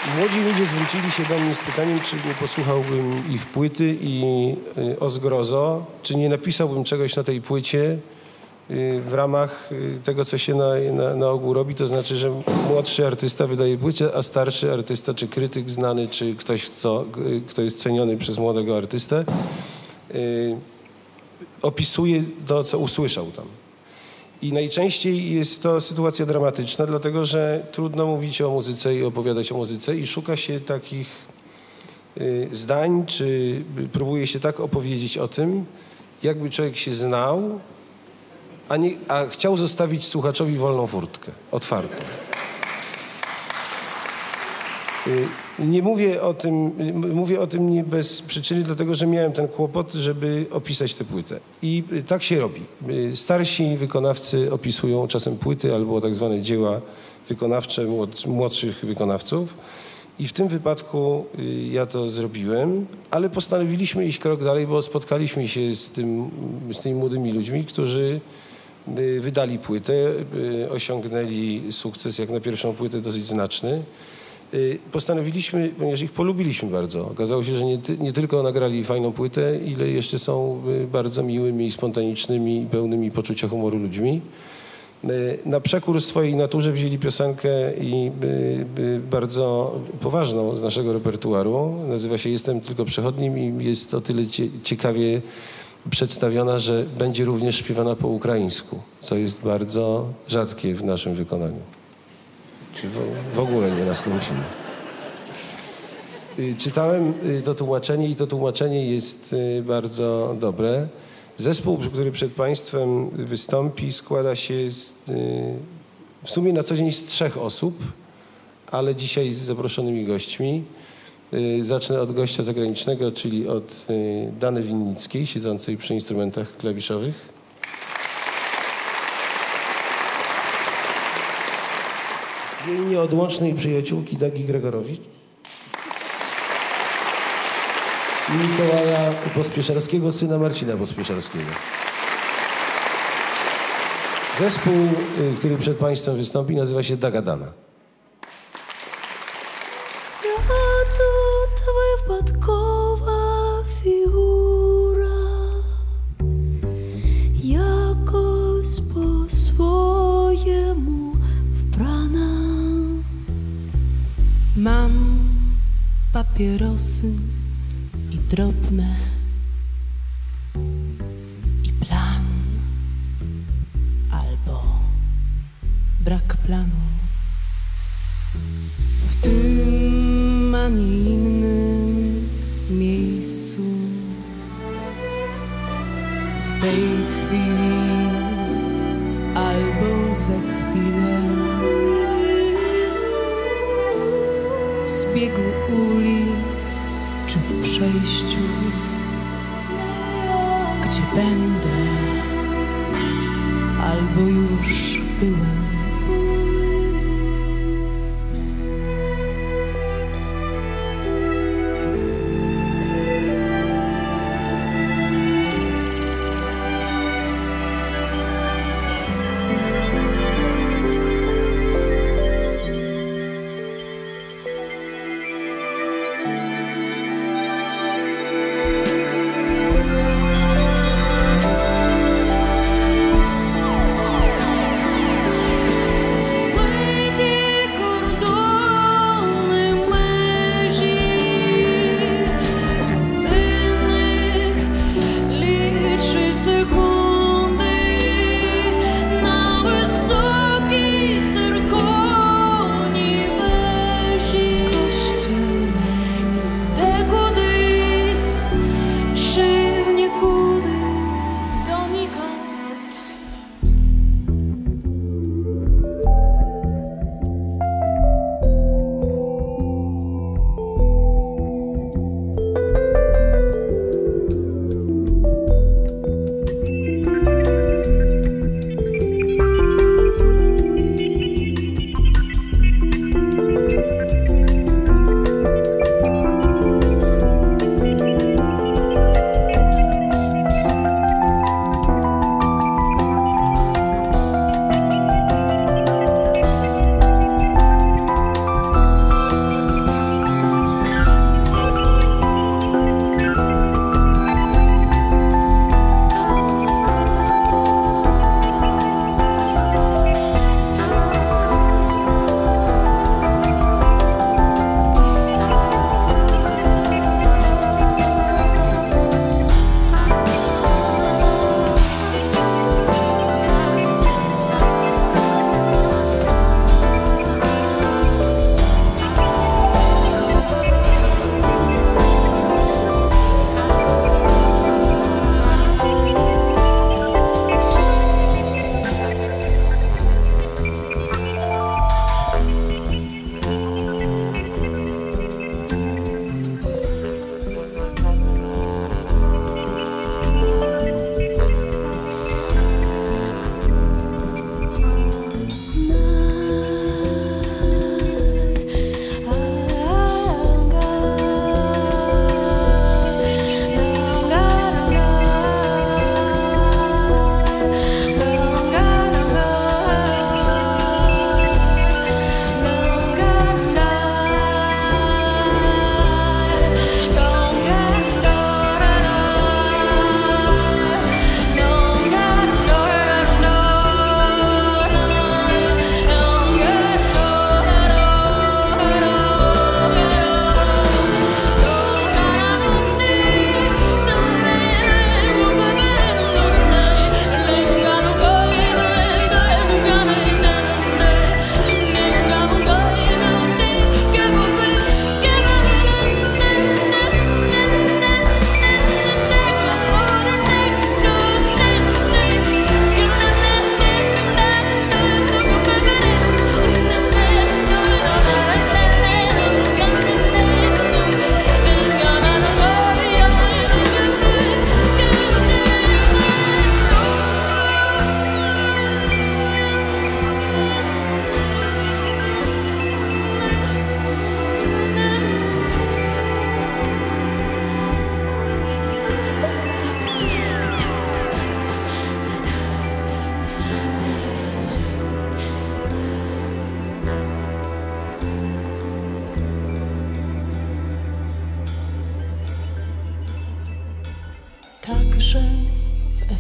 Młodzi ludzie zwrócili się do mnie z pytaniem, czy nie posłuchałbym ich płyty i o zgrozo, czy nie napisałbym czegoś na tej płycie w ramach tego, co się na ogół robi. To znaczy, że młodszy artysta wydaje płytę, a starszy artysta, czy krytyk znany, czy ktoś, kto jest ceniony przez młodego artystę, opisuje to, co usłyszał tam. I najczęściej jest to sytuacja dramatyczna, dlatego że trudno mówić o muzyce i opowiadać o muzyce i szuka się takich zdań, czy próbuje się tak opowiedzieć o tym, jakby człowiek się znał, a chciał zostawić słuchaczowi wolną furtkę, otwartą. Nie mówię o tym nie bez przyczyny, dlatego że miałem ten kłopot, żeby opisać tę płytę. I tak się robi. Starsi wykonawcy opisują czasem płyty albo tak zwane dzieła wykonawcze młodszych wykonawców. I w tym wypadku ja to zrobiłem, ale postanowiliśmy iść krok dalej, bo spotkaliśmy się z tymi młodymi ludźmi, którzy wydali płytę, osiągnęli sukces jak na pierwszą płytę dosyć znaczny. Postanowiliśmy, ponieważ ich polubiliśmy bardzo. Okazało się, że nie tylko nagrali fajną płytę, ile jeszcze są bardzo miłymi, spontanicznymi i pełnymi poczucia humoru ludźmi. Na przekór swojej naturze wzięli piosenkę bardzo poważną z naszego repertuaru. Nazywa się Jestem tylko przechodnim i jest o tyle ciekawie przedstawiona, że będzie również śpiewana po ukraińsku, co jest bardzo rzadkie w naszym wykonaniu. Czy w ogóle nie nastąpiło. Czytałem to tłumaczenie i to tłumaczenie jest bardzo dobre. Zespół, który przed Państwem wystąpi, składa się w sumie na co dzień z 3 osób, ale dzisiaj z zaproszonymi gośćmi. Zacznę od gościa zagranicznego, czyli od Dany Winnickiej, siedzącej przy instrumentach klawiszowych. Jej nieodłącznej przyjaciółki Dagi Gregorowicz i Mikołaja Pospieszalskiego, syna Marcina Pospieszalskiego. Zespół, który przed Państwem wystąpi, nazywa się Dagadana. Ja to wypadkowa figura, jakoś po swojemu wbrana. Mam papierosy i drobne i plan albo brak planu. W tym, a nie innym miejscu, w tej chwili albo za chwilę, w zbiegu ulic czy w przejściu, gdzie będę albo już byłem.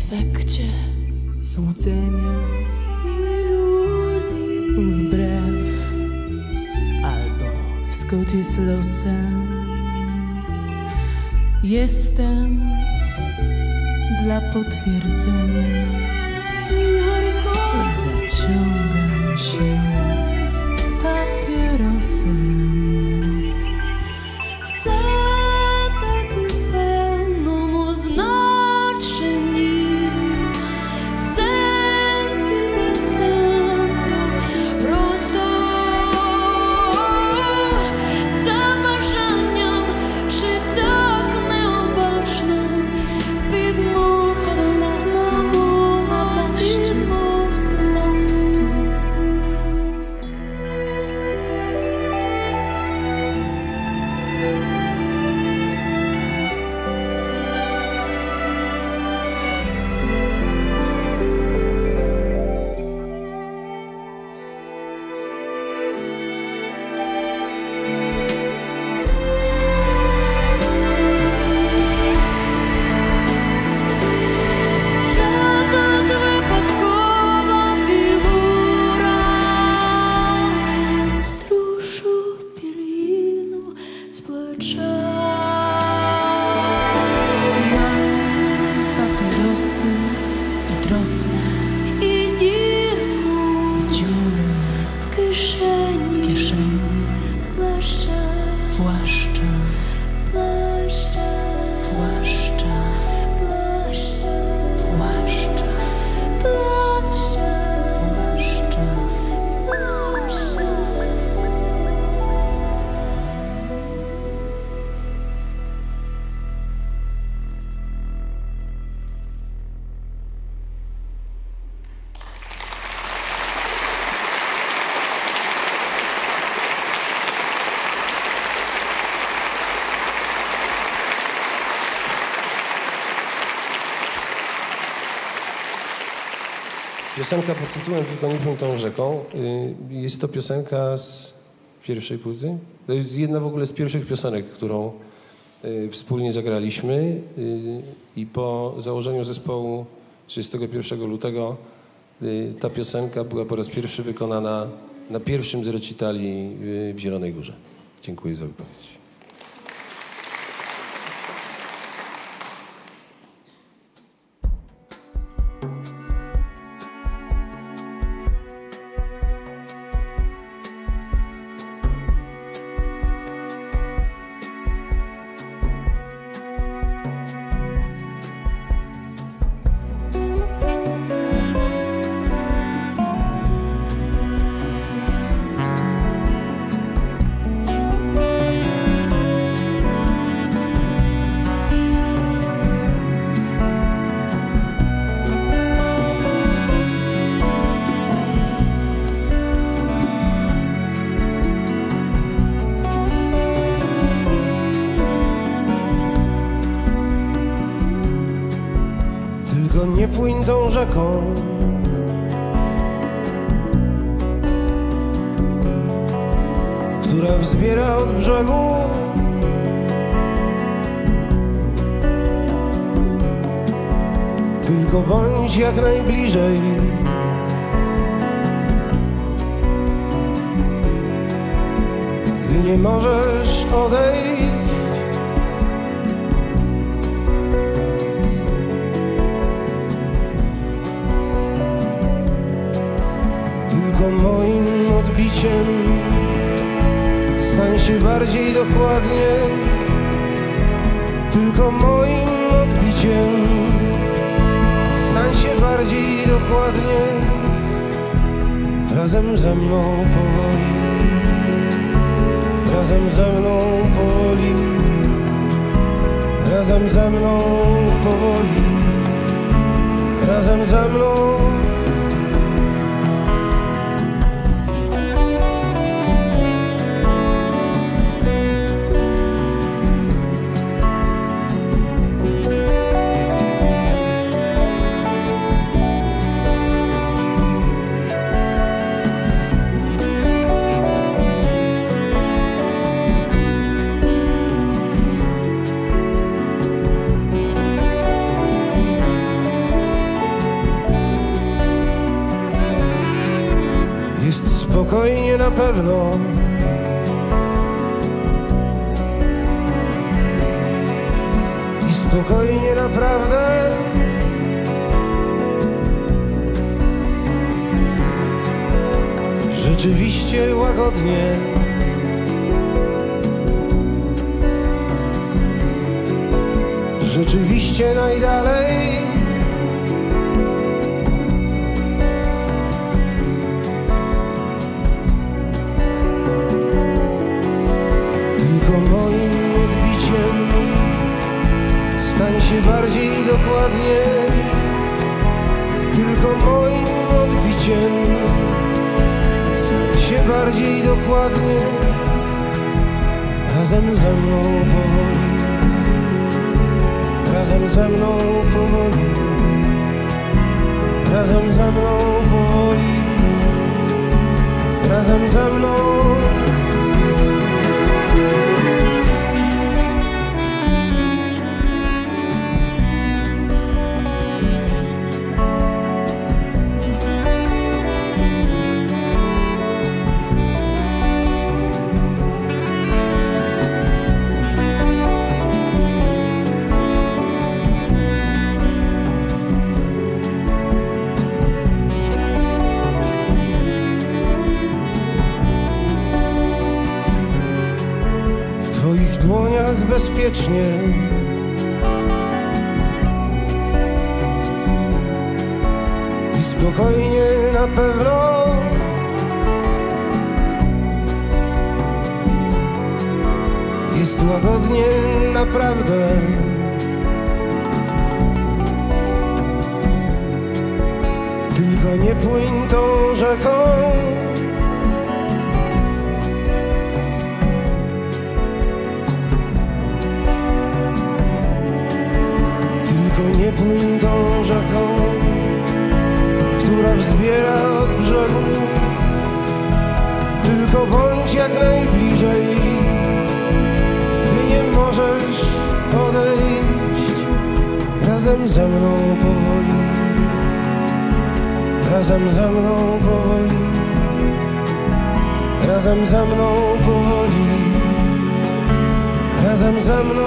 efekcie złudzenia, iluzji, wbrew albo w zgodzie z losem. Jestem dla potwierdzenia, zaciągam się papierosem. Piosenka pod tytułem Tylko nie płyń tą rzeką. Jest to piosenka z pierwszej płyty. To jest jedna w ogóle z pierwszych piosenek, którą wspólnie zagraliśmy i po założeniu zespołu 31 lutego ta piosenka była po raz pierwszy wykonana na pierwszym z recitali w Zielonej Górze. Dziękuję za wypowiedź. Nie płyń tą rzeką, która wzbiera od brzegu tylko bądź jak najbliżej. Gdy nie możesz odejść, moim odbiciem stań się bardziej dokładnie. Tylko moim odbiciem stań się bardziej dokładnie. Razem ze mną powoli, razem ze mną powoli, razem ze mną powoli, razem ze mną. spokojnie na pewno. I spokojnie naprawdę. Rzeczywiście łagodnie. Rzeczywiście najdalej. Tylko moim odbiciem stań się bardziej dokładnie. Tylko moim odbiciem stań się bardziej dokładnie. Razem ze mną powoli. Razem ze mną powoli. Razem ze mną powoli. Razem ze mną. W twoich dłoniach bezpiecznie. I spokojnie na pewno. Jest łagodnie naprawdę. Tylko nie płyń tą rzeką. Tylko nie płyń tą rzeką, która wzbiera od brzegu. Tylko bądź jak najbliżej, gdy nie możesz odejść. Razem ze mną powoli. Razem ze mną powoli. Razem ze mną powoli. Razem ze mną.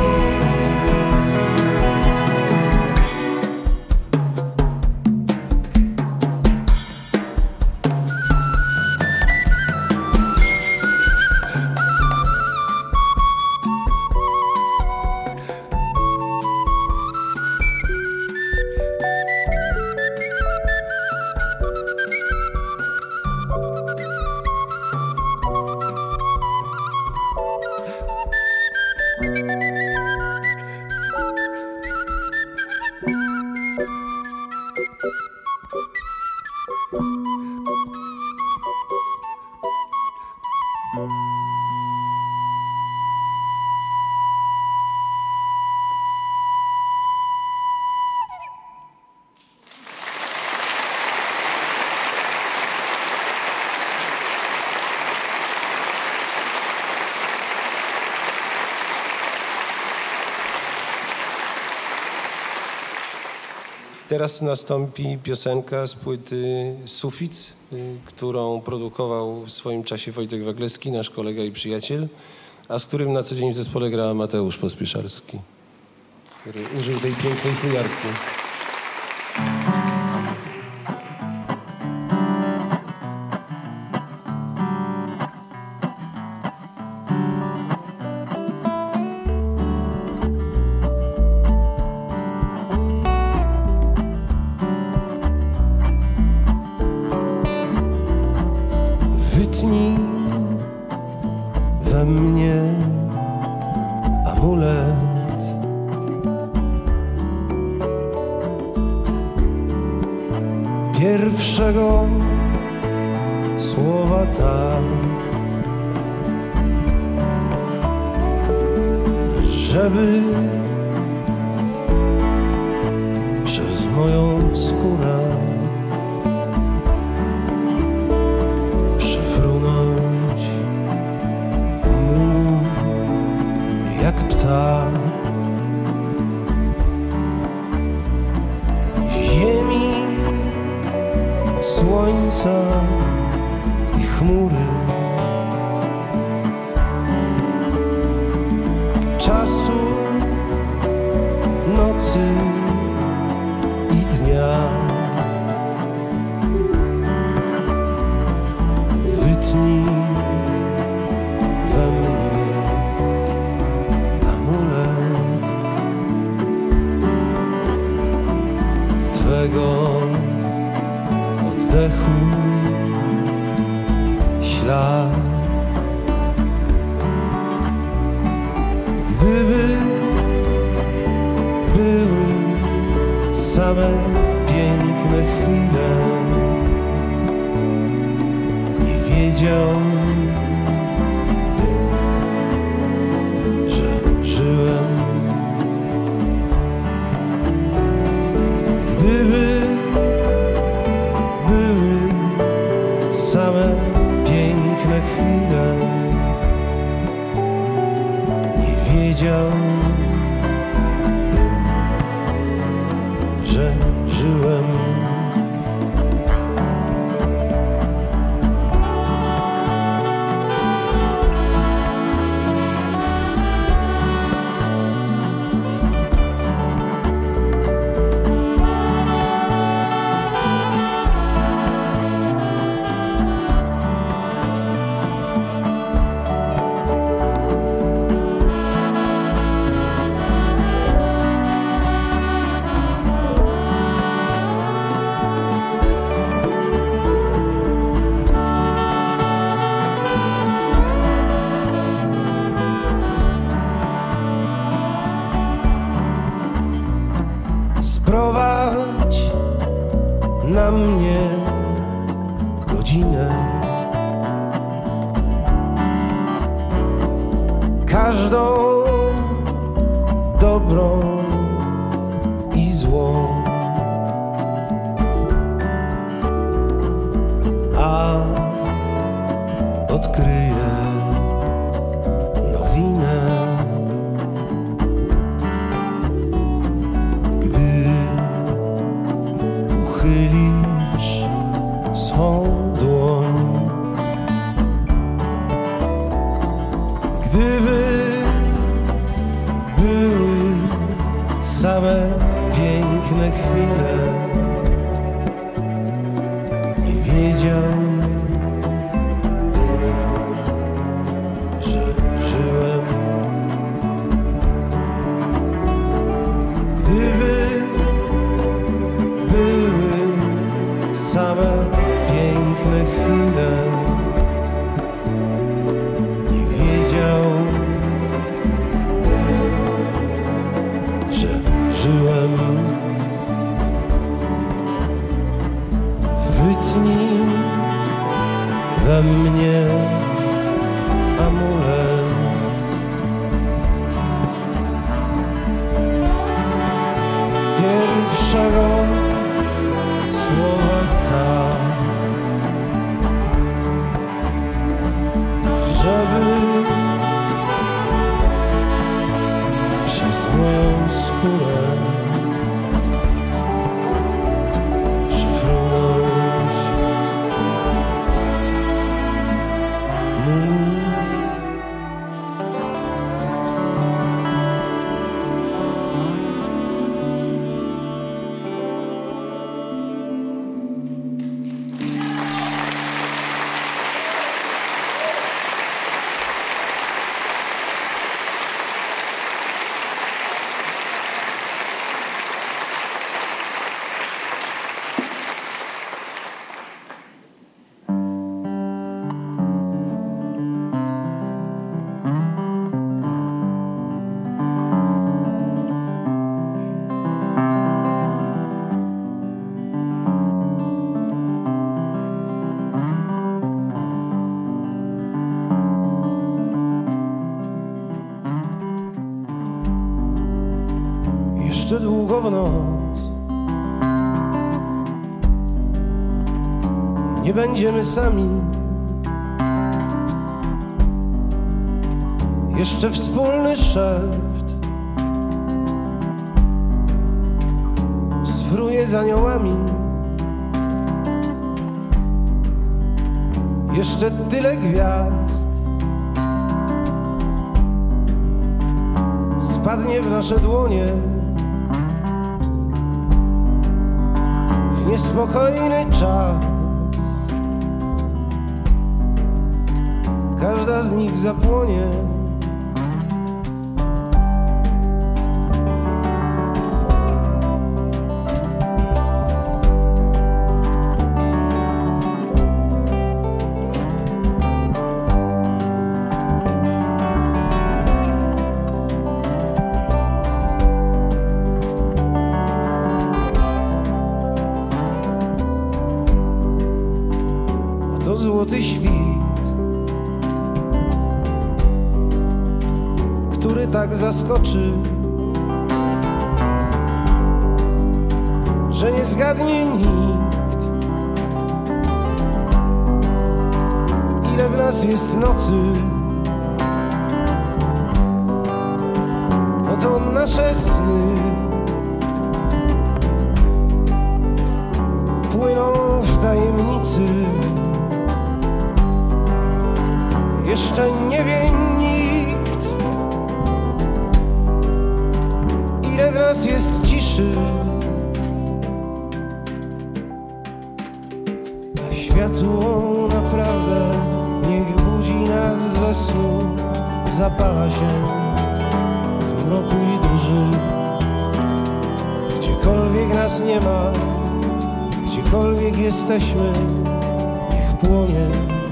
Teraz nastąpi piosenka z płyty Sufit, którą produkował w swoim czasie Wojtek Wagleski, nasz kolega i przyjaciel, a z którym na co dzień w zespole gra Mateusz Pospieszalski, który użył tej pięknej fujarki. Wytnij we mnie amulet. Pierwszego słowa tak, żeby przez moją skórę jak ptak. Ziemi, słońca i chmury same piękne chwile. Nie wiedziałbym, że żyłem. Gdyby były same piękne chwile, nie wiedziałbym, że żyłem. Sprowadź na mnie godzinę, każdą dobrą i złą, a odkryję nowinę. Uchylisz swą dłoń, gdyby były same piękne chwile, nie wiedziałbym, że żyłem. Gdyby były same piękne chwile, nie wiedziałbym, że żyłem. Wytnij we mnie amulet, pierwszego słowa tak, żeby przez moją skórę przefrunąć mój. Jeszcze długo w noc nie będziemy sami. Jeszcze wspólny szept swruje z aniołami. Jeszcze tyle gwiazd spadnie w nasze dłonie. W niespokojny czas każda z nich zapłonie. który tak zaskoczy, że nie zgadnie nikt, ile w nas jest nocy. Oto nasze sny płyną w tajemnicy. Jeszcze nie wie nikt, ile w nas jest ciszy. A światło naprawdę niech budzi nas ze snu, zapala się w mroku i drży. Gdziekolwiek nas nie ma, gdziekolwiek jesteśmy, niech płonie.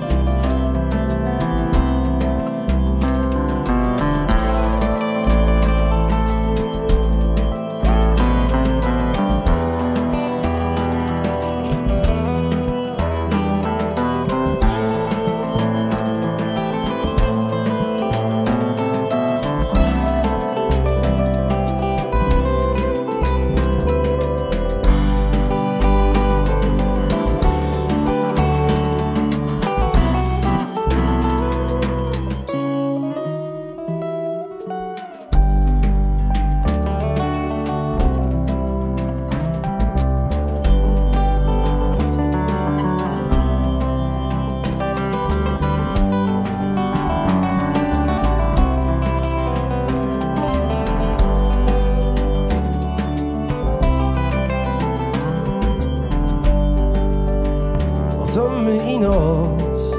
To my i noc,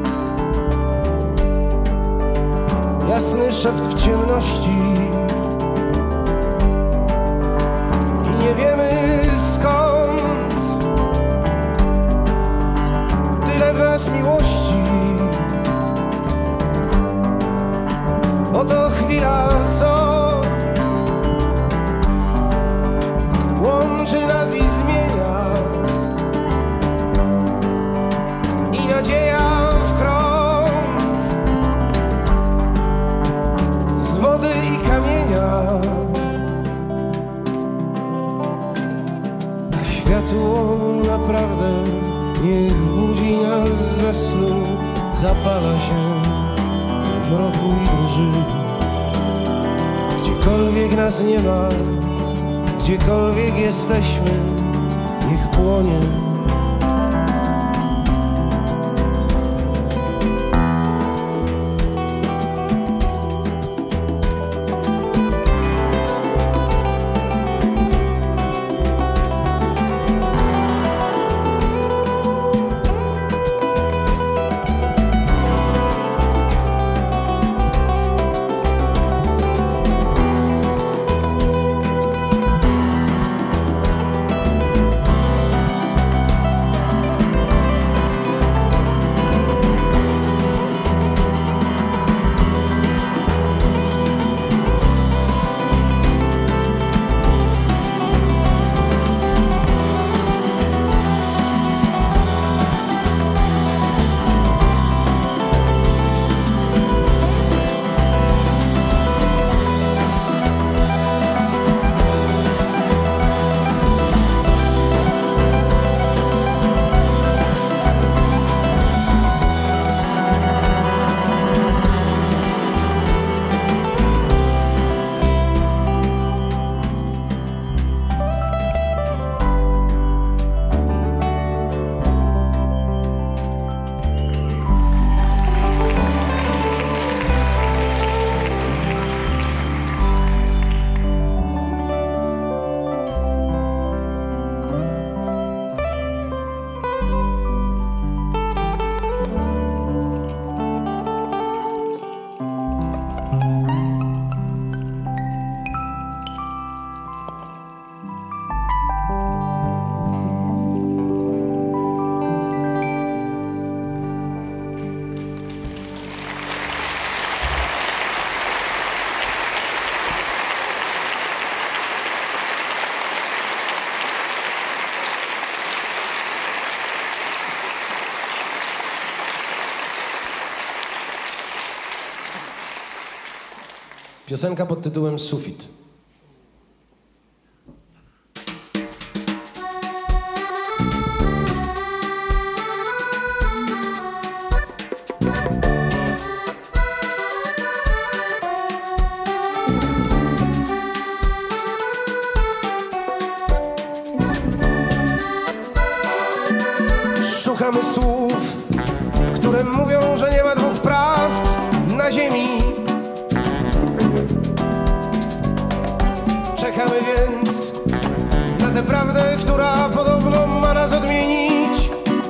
jasny szept w ciemności i nie wiemy skąd tyle w nas miłości. Oto chwila, co łączy nas i zmienia. Nadzieja w krąg z wody i kamienia. A światło naprawdę niech budzi nas ze snu, zapala się w mroku i drży. Gdziekolwiek nas nie ma, gdziekolwiek jesteśmy, niech płonie. Piosenka pod tytułem Sufit. Szukamy słów, które mówią, że nie ma dwóch prawd na ziemi. Czekamy więc na tę prawdę, która podobno ma nas odmienić.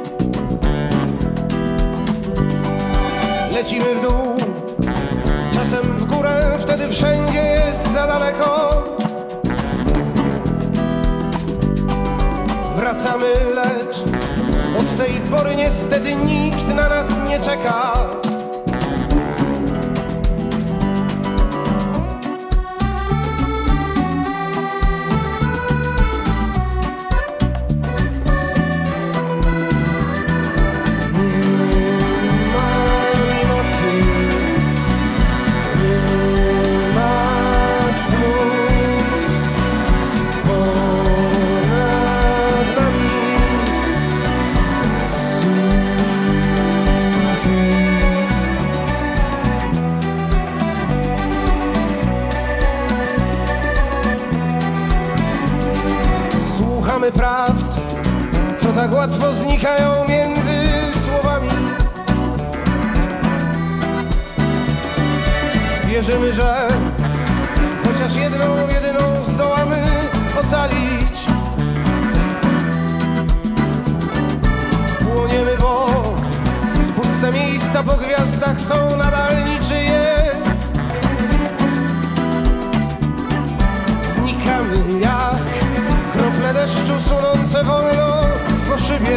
Lecimy w dół, czasem w górę, wtedy wszędzie jest za daleko. Wracamy, lecz od tej pory niestety nikt na nas nie czeka. Słuchamy prawd, co tak łatwo znikają między słowami. Wierzymy, że chociaż jedną, jedyną zdołamy ocalić. Płoniemy, bo puste miejsca po gwiazdach są nadal niczyje. Znikamy jak krople deszczu sunące wolno po szybie.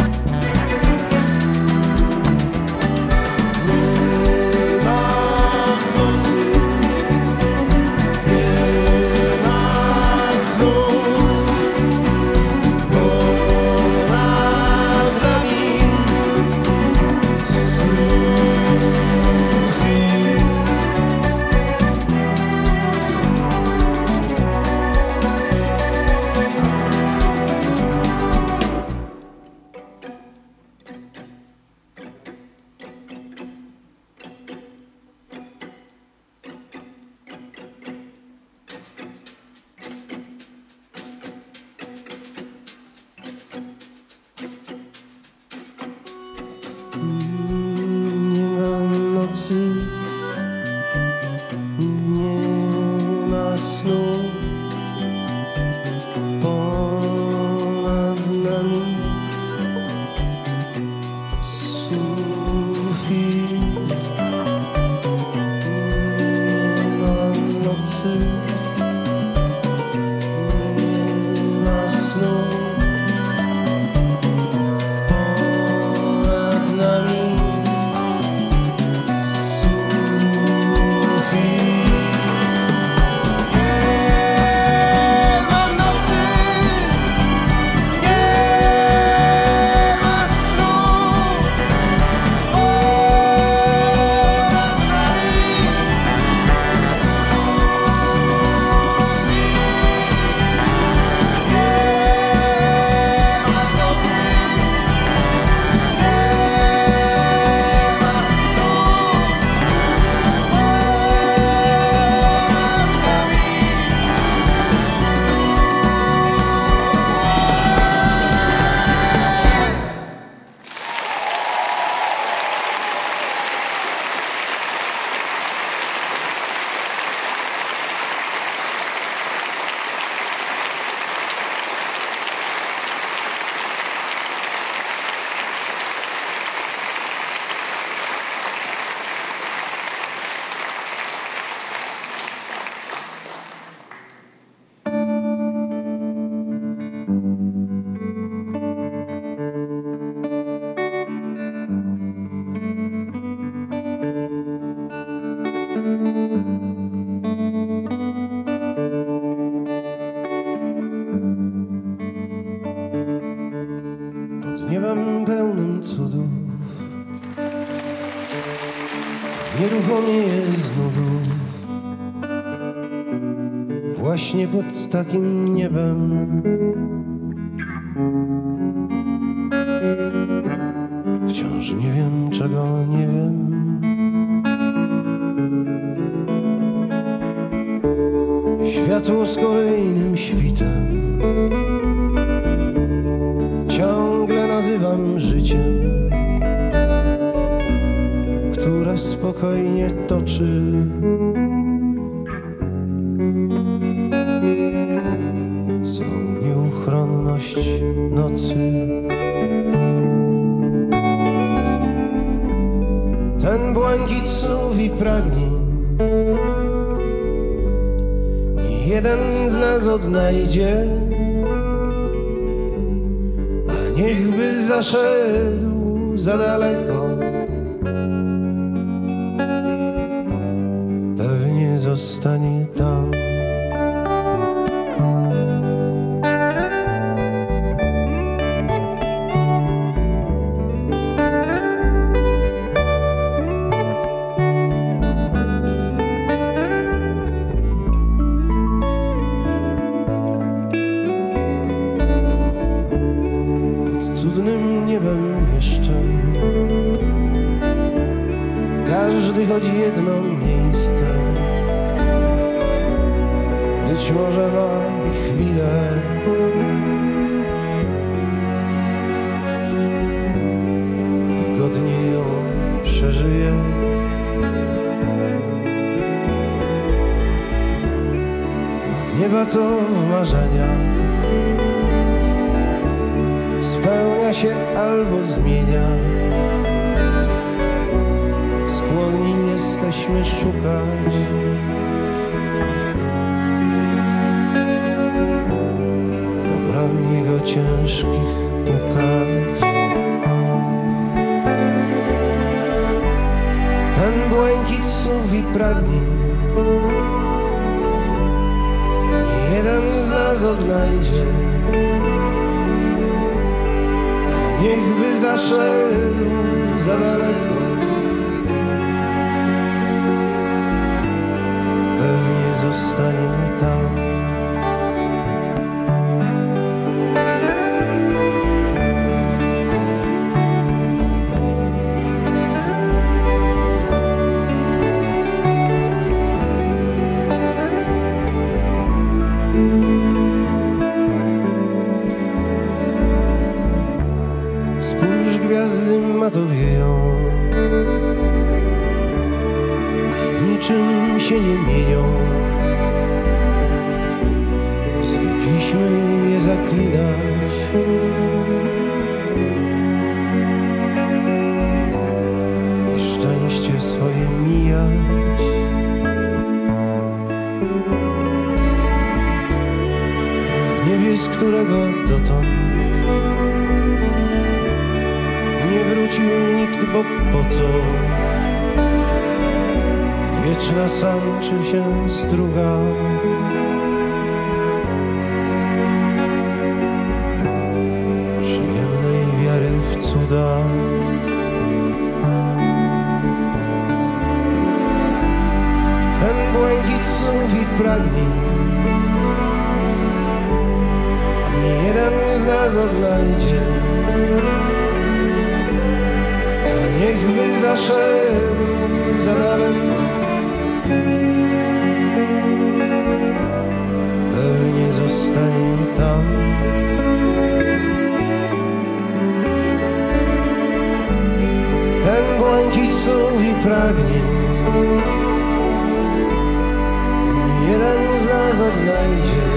Nie ma nocy, nie ma snów, bo nad nami sufit. Nie ma nocy, nie ma snu, ponad nami sufit. Nie ma nocy, nie ma snu, ponad nami niebem pełnym cudów, nieruchomie jest z nudów. właśnie pod takim niebem. Wciąż nie wiem, czego nie wiem. Światło z kolejnym świtem ciągle nazywam życiem, które spokojnie toczy swą nieuchronność nocy. Ten błękit snów i pragnień nie jeden z nas odnajdzie, a niechby zaszedł za daleko, pewnie zostanie tam. Cudnym niebem jeszcze każdy chodzi jedno miejsce. Być może ma i chwilę, gdy godnie ją przeżyje. Do nieba, co w marzeniach spełnia się albo zmienia. Skłonni jesteśmy szukać do bram jego ciężkich pukać. Ten błękit snów i pragnień nie jeden z nas odnajdzie, niechby zaszedł za daleko, pewnie zostanie tam. Spójrz, gwiazdy matowieją i niczym się nie mienią. Zwykliśmy je zaklinać, i szczęście swoje mijać. W niebie, z którego dotąd nie wrócił nikt, bo po co? Wieczna sączy się struga, przyjemnej wiary w cuda. Ten błękit snów i pragnień nie jeden z nas odnajdzie, a niechby zaszedł za daleko, pewnie zostanie tam. Ten błękit snów i pragnień nie jeden z nas odnajdzie,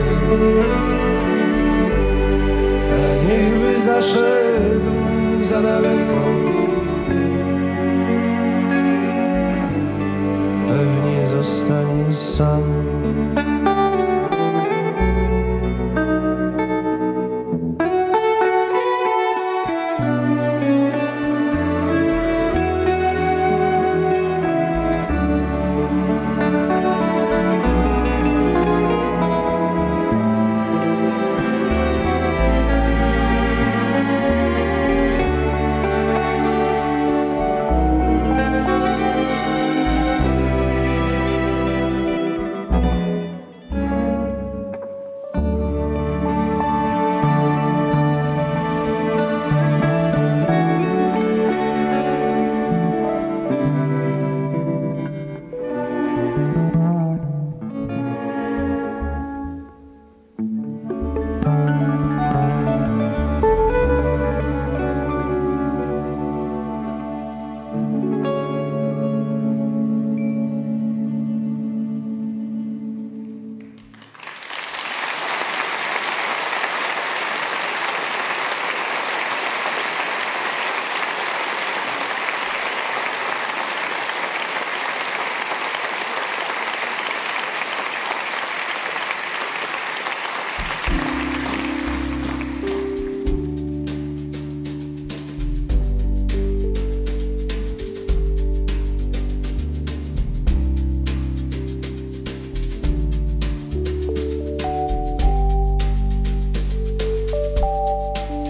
a niechby zaszedł za daleko, pewnie zostanie sam.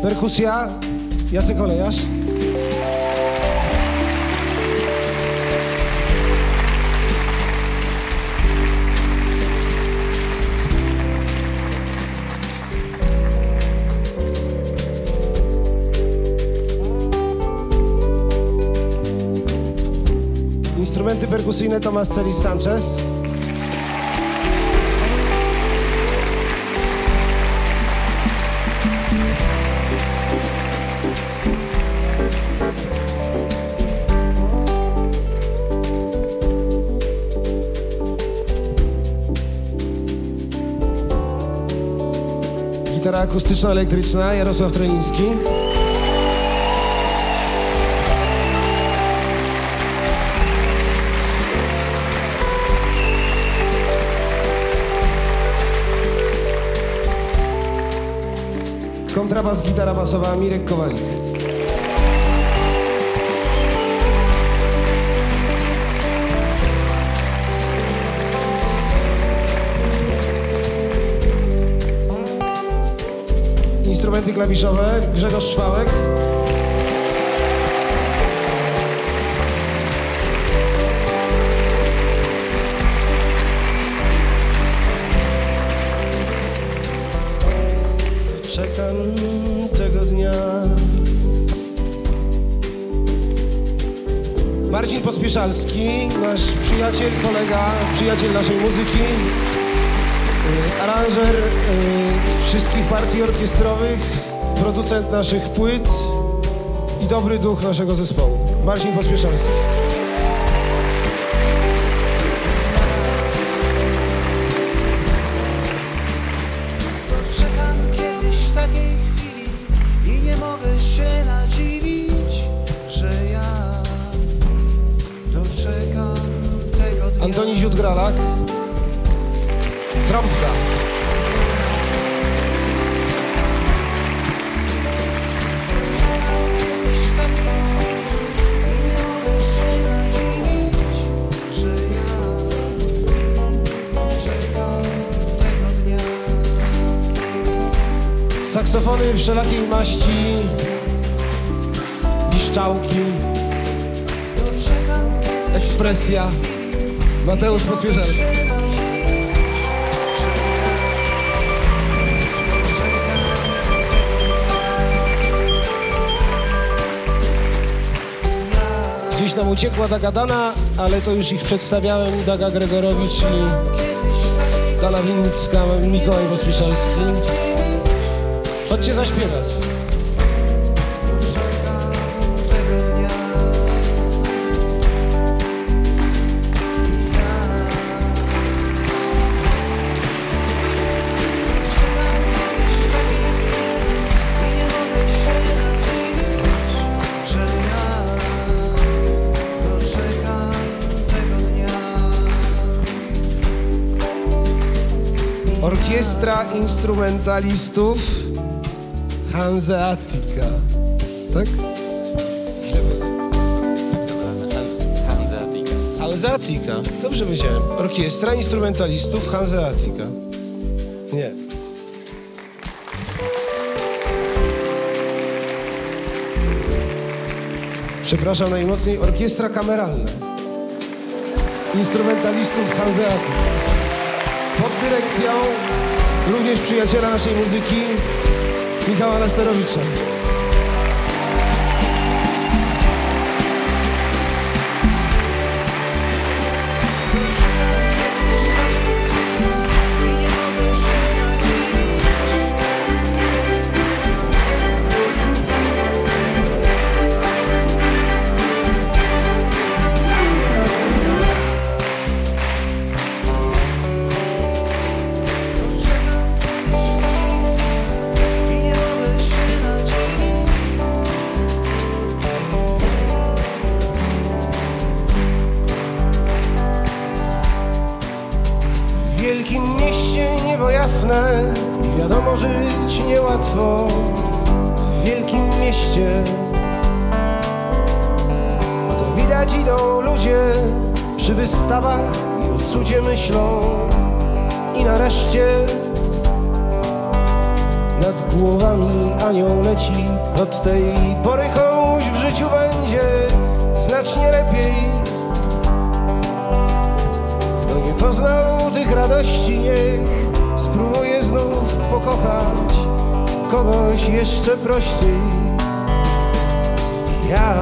Perkusja, Jacek Olejarz. Instrumenty perkusyjne Tomasz Celis Sanchez. Gitara akustyczno-elektryczna Jarosław Treliński. Kontrabas, gitara basowa Mirek Kowalik. Instrumenty klawiszowe Grzegorz Szwałek. Czekam tego dnia. Marcin Pospieszalski, nasz przyjaciel, kolega, przyjaciel naszej muzyki, aranżer wszystkich partii orkiestrowych, producent naszych płyt i dobry duch naszego zespołu. Marcin Pospieszalski. Antoni Ziut-Gralak, trąbka. Saksofony wszelakiej maści, piszczałki, ekspresja. Mateusz Pospieszalski. Gdzieś nam uciekła Daga Dana, ale to już ich przedstawiałem. Daga Gregorowicz i Dana Winnicka, Mikołaj Pospieszalski. Chodźcie zaśpiewać. Orkiestra instrumentalistów Hanseatica. Tak? Źle Hanseatica. Hanseatica. Dobrze powiedziałem. Orkiestra instrumentalistów Hanseatica. Nie. Przepraszam najmocniej. Orkiestra kameralna instrumentalistów Hanseatica. Pod dyrekcją również przyjaciela naszej muzyki Michała Nasterowicza. W wielkim mieście niebo jasne, wiadomo żyć niełatwo. W wielkim mieście, bo to widać idą ludzie przy wystawach i o cudzie myślą. I nareszcie nad głowami anioł leci. Od tej pory komuś w życiu będzie znacznie lepiej. Kto nie poznał tych radości, niech spróbuje znów pokochać kogoś jeszcze prościej. Ja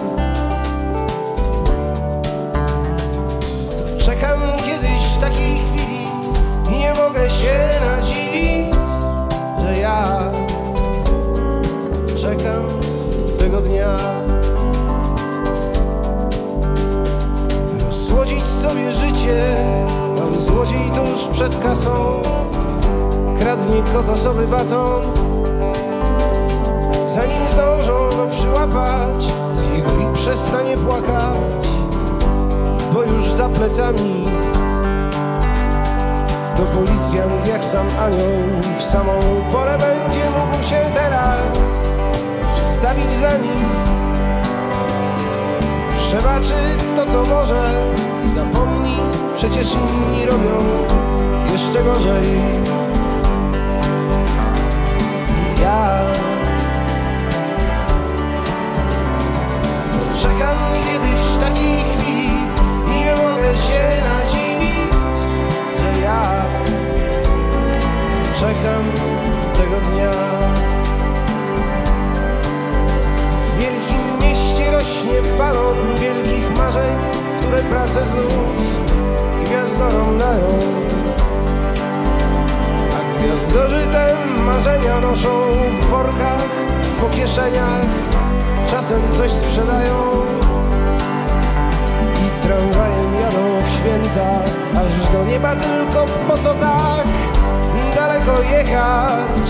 czekam kiedyś takiej chwili i nie mogę się nadziwić, że ja czekam tego dnia. Słodzić sobie życie, mały złodziej tuż przed kasą kradnie kokosowy baton. Zanim zdążą go przyłapać, z jego i przestanie płakać, bo już za plecami to policjant jak sam anioł w samą porę będzie mógł się teraz wstawić za nim. Przebaczy to, co może i zapomni, przecież inni robią jeszcze gorzej. Ja czekam kiedyś takiej chwili i nie mogę się nadziwić, że ja czekam tego dnia. W wielkim mieście rośnie balon wielkich marzeń, które pracę znów gwiazdorom dają. A gwiazdorzy te marzenia noszą w workach, po kieszeniach, czasem coś sprzedają i tramwajem jadą w święta aż do nieba, tylko po co tak daleko jechać?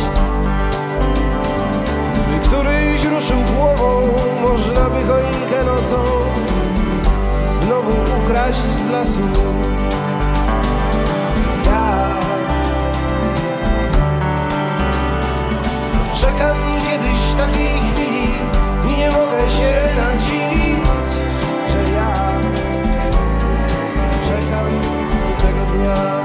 Gdyby któryś ruszył głową, można by choinkę nocą znowu ukraść z lasu. Ja czekam kiedyś takiej chwili i nie mogę się nadziwić, że ja czekam tego dnia.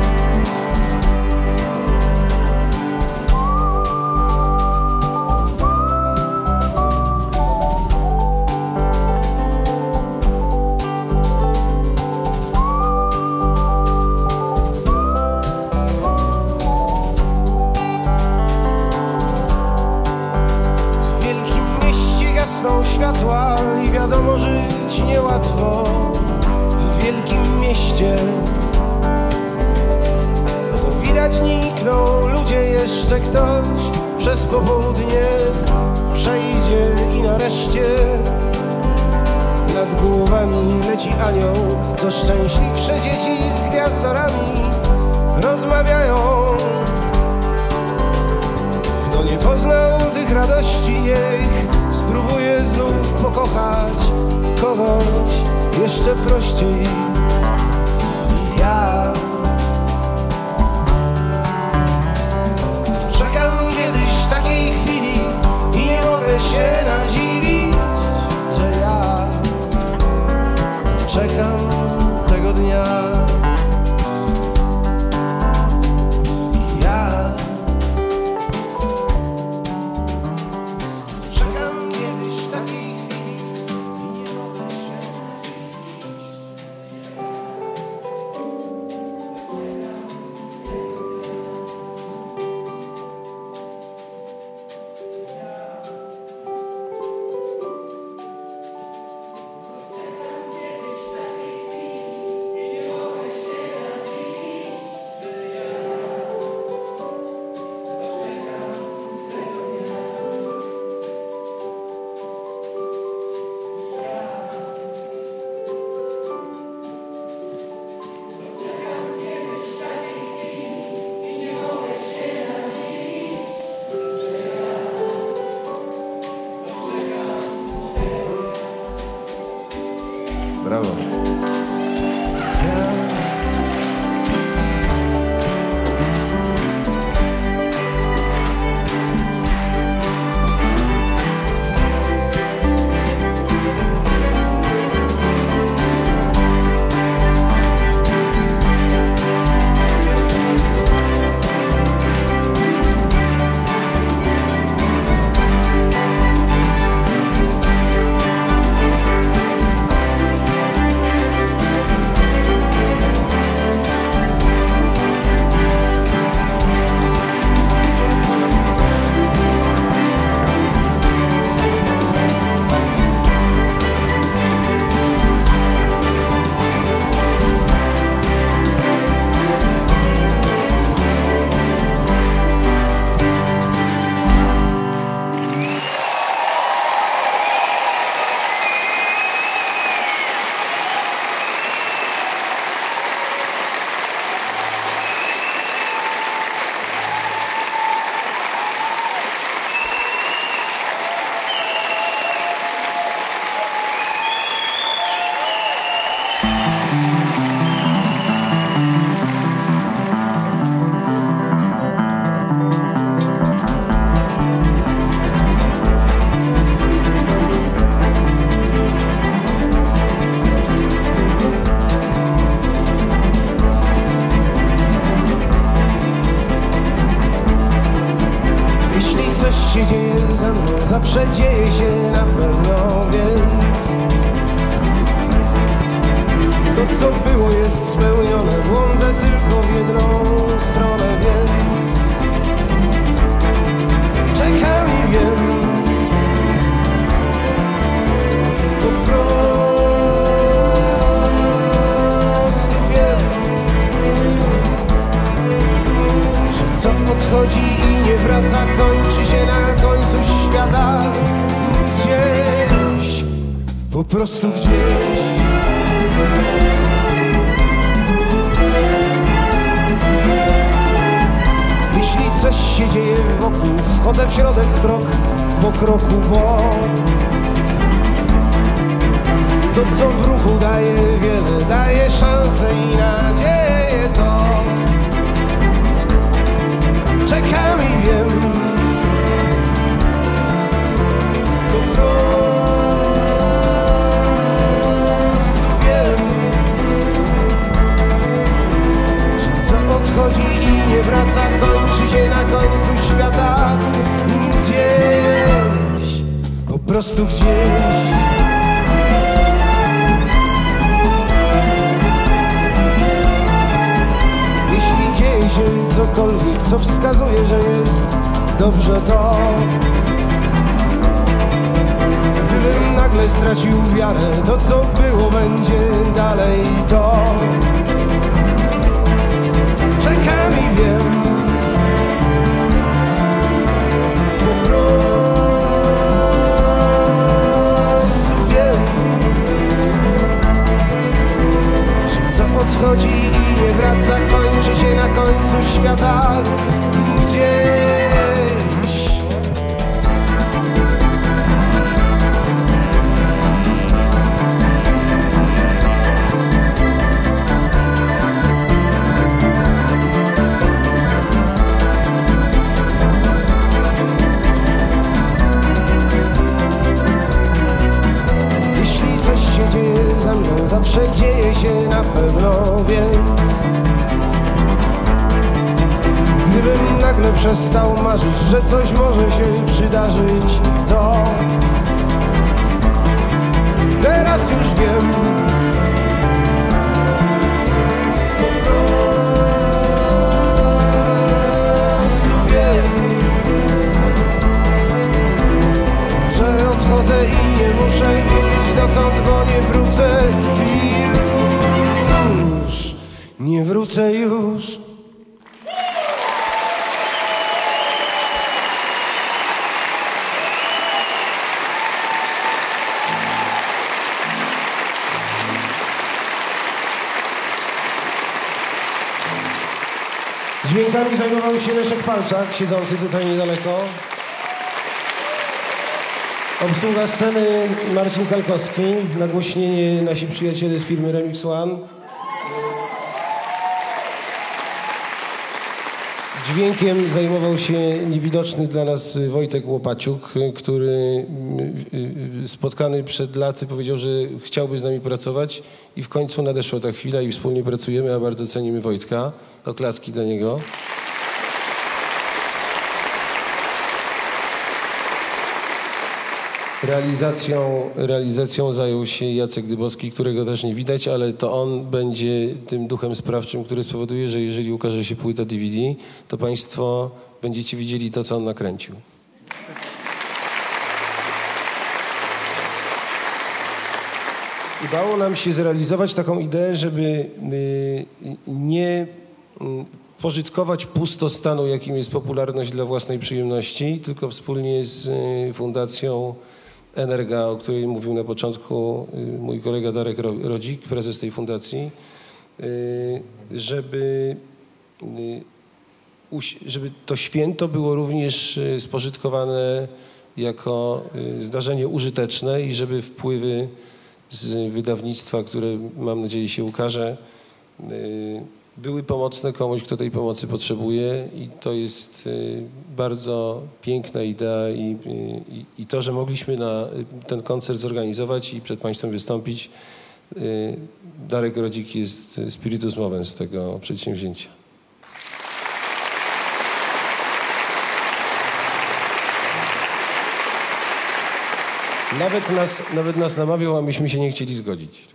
Światła i wiadomo, żyć niełatwo w wielkim mieście. No to widać nikną ludzie, jeszcze ktoś przez popołudnie przejdzie i nareszcie nad głowami leci anioł, co szczęśliwsze dzieci z gwiazdorami rozmawiają. Kto nie poznał tych radości, niech spróbuję znów pokochać kogoś jeszcze prościej. Ja czekam kiedyś takiej chwili i nie mogę się nadziwić, że ja czekam tego dnia. się dzieje ze mną, zawsze dzieje się na pewno, więc to co było jest spełnione, błądzę tylko w jedną stronę, więc czekam i wiem, po prostu wiem, że co odchodzi i nie wraca, kończy się na końcu świata, gdzieś, po prostu gdzieś. Jeśli coś się dzieje wokół, wchodzę w środek krok po kroku, bo to co w ruchu daje wiele, daje szansę i nadzieję, to czekam i wiem, po prostu wiem, że co odchodzi i nie wraca, kończy się na końcu świata, gdzieś, po prostu gdzieś. Jeśli dzieje się cokolwiek, co wskazuje, że jest dobrze, to gdybym nagle stracił wiarę, to co było będzie dalej, to czekam i wiem, po prostu wiem, że co odchodzi i nie wraca, kończy się na końcu świata, gdzieś. Jeśli coś się dzieje ze mną, zawsze dzieje się na pewno, więc gdybym nagle przestał marzyć, że coś może się przydarzyć, to teraz już wiem, po prostu wiem, że odchodzę i nie muszę wiedzieć dokąd, bo nie wrócę i już nie wrócę już. Dźwiękami zajmował się Leszek Palczak, siedzący tutaj niedaleko. Obsługa sceny Marcin Kalkowski, nagłośnienie nasi przyjaciele z firmy Remix One. Dźwiękiem zajmował się niewidoczny dla nas Wojtek Łopaciuk, który spotkany przed laty powiedział, że chciałby z nami pracować i w końcu nadeszła ta chwila i wspólnie pracujemy, a bardzo cenimy Wojtka. Oklaski dla niego. Realizacją zajął się Jacek Dybowski, którego też nie widać, ale to on będzie tym duchem sprawczym, który spowoduje, że jeżeli ukaże się płyta DVD, to państwo będziecie widzieli to, co on nakręcił. Udało nam się zrealizować taką ideę, żeby nie pożytkować pustostanu, jakim jest popularność dla własnej przyjemności, tylko wspólnie z Fundacją Energa, o której mówił na początku mój kolega Darek Rodzik, prezes tej fundacji, żeby to święto było również spożytkowane jako zdarzenie użyteczne i żeby wpływy z wydawnictwa, które mam nadzieję się ukaże, były pomocne komuś, kto tej pomocy potrzebuje, i to jest bardzo piękna idea i to, że mogliśmy ten koncert zorganizować i przed państwem wystąpić. Darek Rodzik jest spiritus movens tego przedsięwzięcia. Nawet nas namawiał, a myśmy się nie chcieli zgodzić.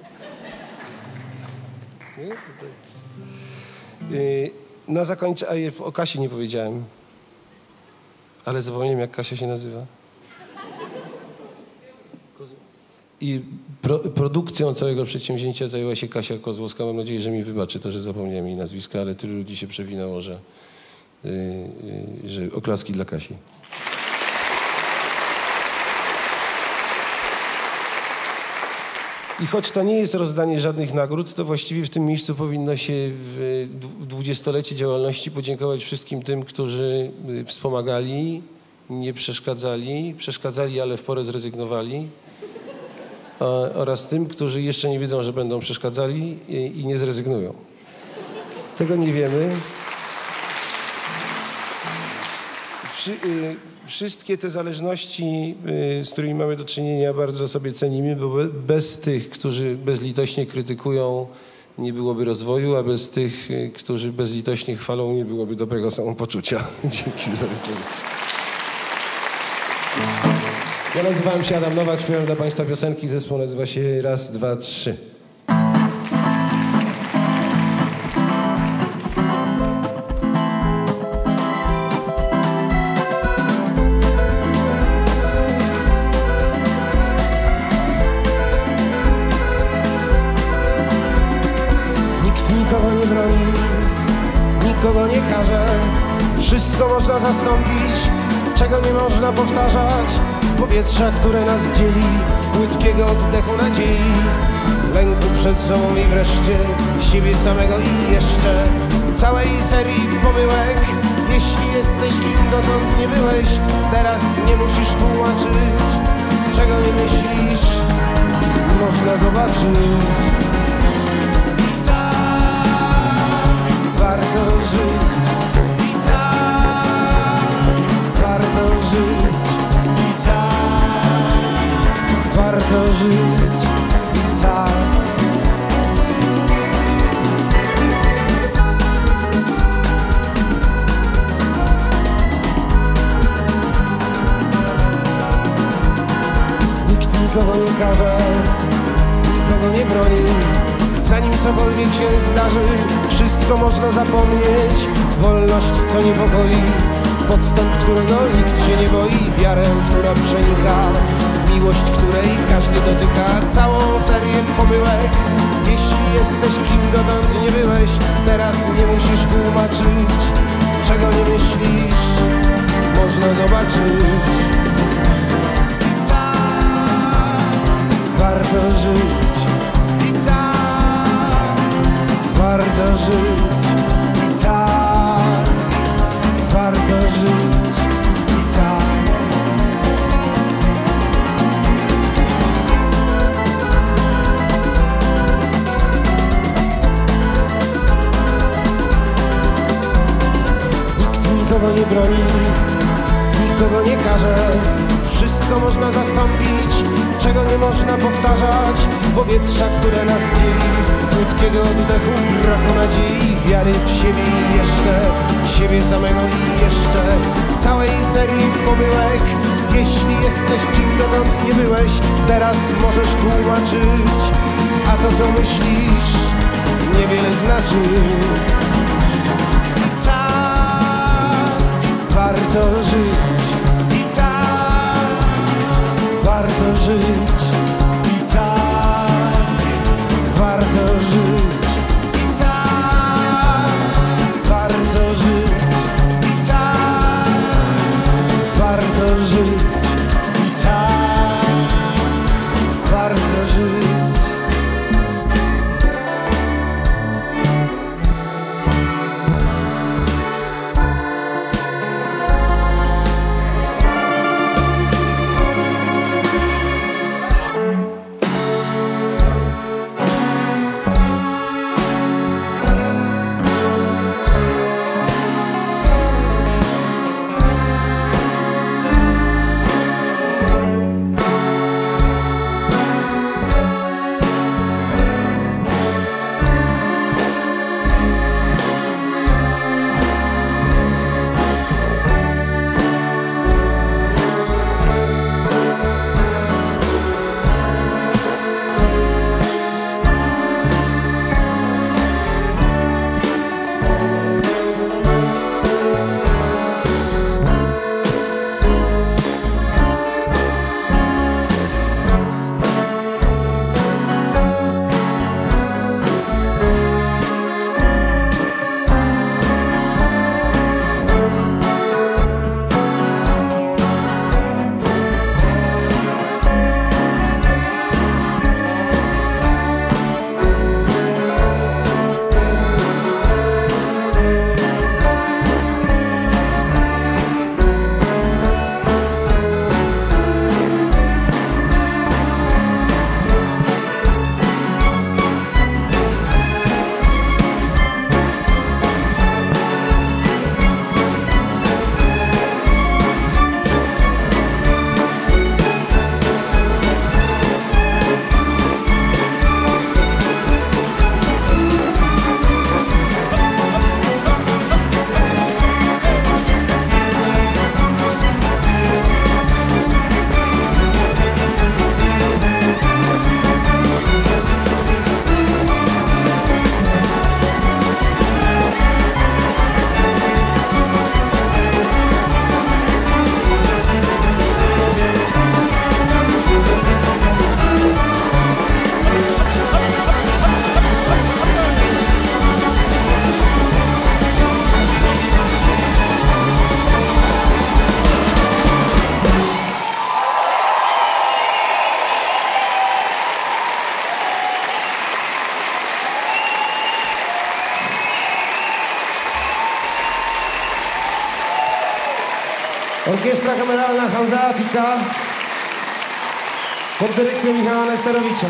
Na zakończenie... O Kasi nie powiedziałem. Ale zapomniałem, jak Kasia się nazywa. I produkcją całego przedsięwzięcia zajęła się Kasia Kozłowska. Mam nadzieję, że mi wybaczy to, że zapomniałem jej nazwiska, ale tylu ludzi się przewinęło, że oklaski dla Kasi. I choć to nie jest rozdanie żadnych nagród, to właściwie w tym miejscu powinno się w 20-lecie działalności podziękować wszystkim tym, którzy wspomagali, nie przeszkadzali, ale w porę zrezygnowali, oraz tym, którzy jeszcze nie wiedzą, że będą przeszkadzali i nie zrezygnują. Tego nie wiemy. Wszystkie te zależności, z którymi mamy do czynienia, bardzo sobie cenimy, bo bez tych, którzy bezlitośnie krytykują, nie byłoby rozwoju, a bez tych, którzy bezlitośnie chwalą, nie byłoby dobrego samopoczucia. Dzięki za wypowiedź. Ja nazywałem się Adam Nowak, śpiewam dla Państwa piosenki. Zespół nazywa się Raz, Dwa, Trzy. Nikogo nie karze, wszystko można zastąpić, czego nie można powtarzać. Powietrza, które nas dzieli, płytkiego oddechu nadziei, lęku przed sobą i wreszcie siebie samego i jeszcze całej serii pomyłek. Jeśli jesteś kim dotąd nie byłeś, teraz nie musisz tłumaczyć, czego nie myślisz, można zobaczyć. Warto żyć i tak, warto żyć i tak, warto żyć i tak. Nikt nikogo nie karze, nikogo nie broni. Zanim cokolwiek się zdarzy, wszystko można zapomnieć. Wolność, co niepokoi, podstęp, którego nikt się nie boi, wiarę, która przenika, miłość, której każdy dotyka, całą serię pomyłek. Jeśli jesteś kim dotąd nie byłeś, teraz nie musisz tłumaczyć, czego nie myślisz, można zobaczyć. Warto żyć i tak. Warto żyć i tak, warto żyć i tak. Nikt nikogo nie broni, nikogo nie karze, wszystko można zastąpić, czego nie można powtarzać. Powietrza, które nas dzieli, płytkiego oddechu, braku nadziei, wiary w siebie i jeszcze siebie samego i jeszcze całej serii pomyłek. Jeśli jesteś kim dotąd nie byłeś, teraz możesz tłumaczyć, a to co myślisz niewiele znaczy. I tak warto żyć i tak warto żyć i tak warto żyć i tak warto żyć i tak warto żyć i tak warto żyć. Orkiestra Kameralna Hanseatica pod dyrekcją Michała Nesterowicza.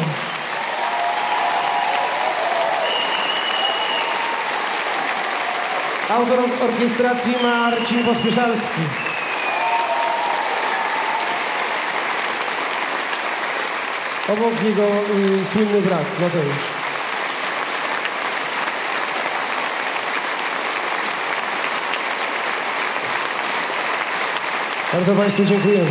Autor orkiestracji Marcin Pospieszalski. Obok niego słynny brat Mateusz. Bardzo Państwu dziękujemy.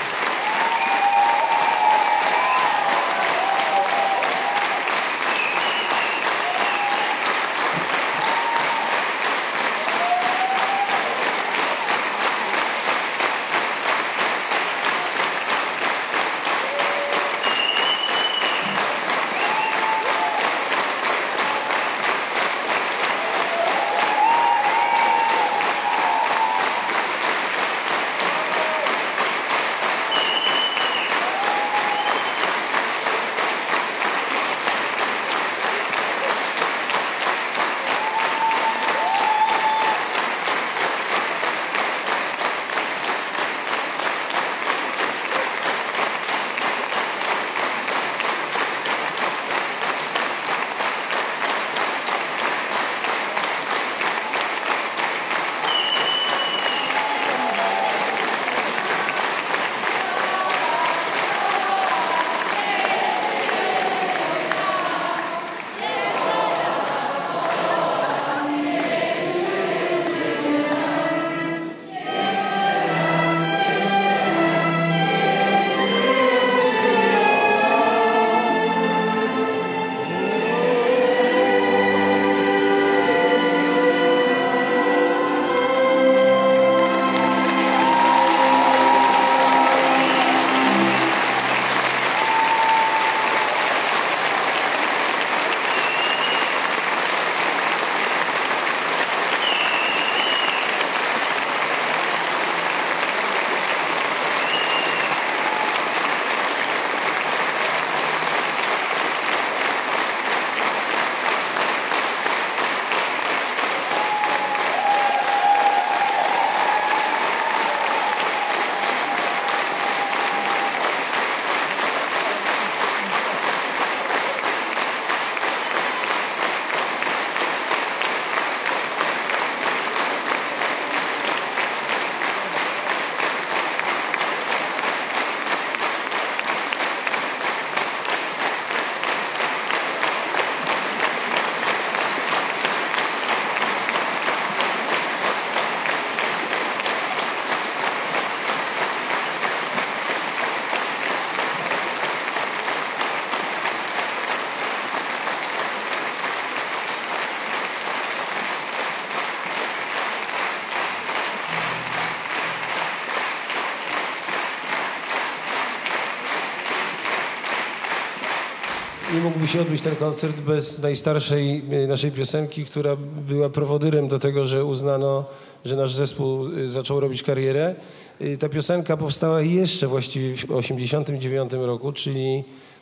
Nie mógłby się odbyć ten koncert bez najstarszej naszej piosenki, która była prowodyrem do tego, że uznano, że nasz zespół zaczął robić karierę. Ta piosenka powstała jeszcze właściwie w 1989 roku, czyli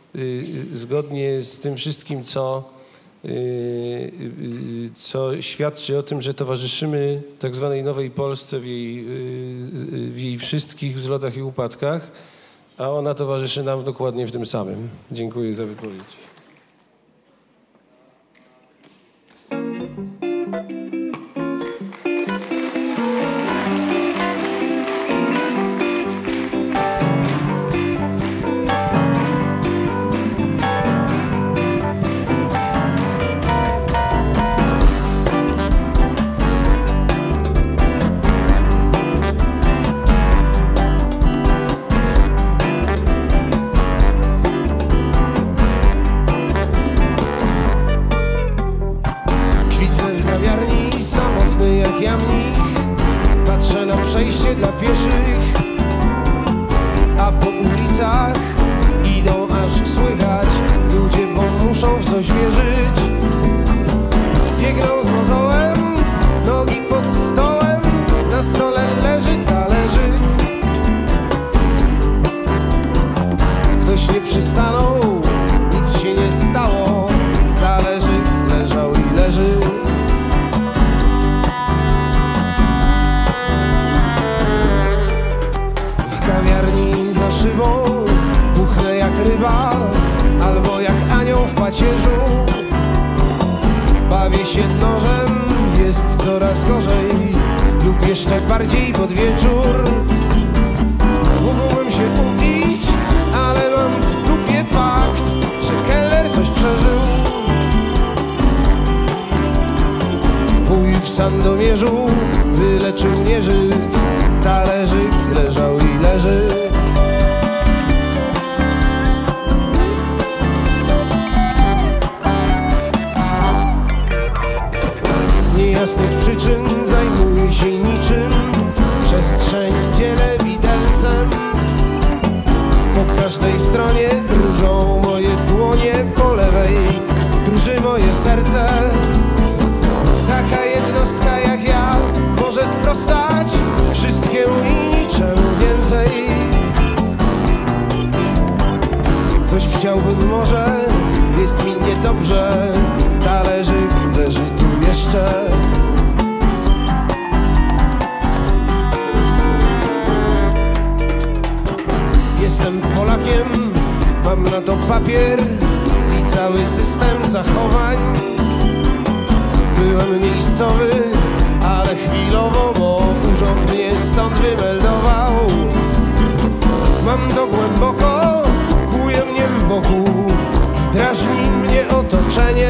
zgodnie z tym wszystkim, co świadczy o tym, że towarzyszymy tak zwanej Nowej Polsce w jej wszystkich wzlotach i upadkach, a ona towarzyszy nam dokładnie w tym samym. Dziękuję za wypowiedź. Patrzę na przejście dla pieszych, a po ulicach idą aż słychać ludzie, bo muszą w coś wierzyć. Biegną z mozołem, nogi pod stołem, na stole leży talerzyk. Ktoś nie przystanął, nic się nie stało, talerzyk leżał i leży. coraz gorzej lub jeszcze bardziej pod wieczór. Mógłbym się upić, ale mam w dupie fakt, że kelner coś przeżył. Wuj w Sandomierzu wyleczył nieżyt, talerzyk leżał i leży. Z niejasnych przyczyn zajmuję się niczym, przestrzeń dzielę widelcem. Po każdej stronie drżą moje dłonie, po lewej drży moje serce. Taka jednostka jak ja może sprostać wszystkiemu i niczemu więcej. Coś chciałbym może, jest mi niedobrze, talerzyk leży tu jeszcze. Jestem Polakiem, mam na to papier i cały system zachowań. Byłem miejscowy, ale chwilowo, bo urząd mnie stąd wymeldował. Mam to głęboko, kłuje mnie w boku i drażni mnie otoczenie.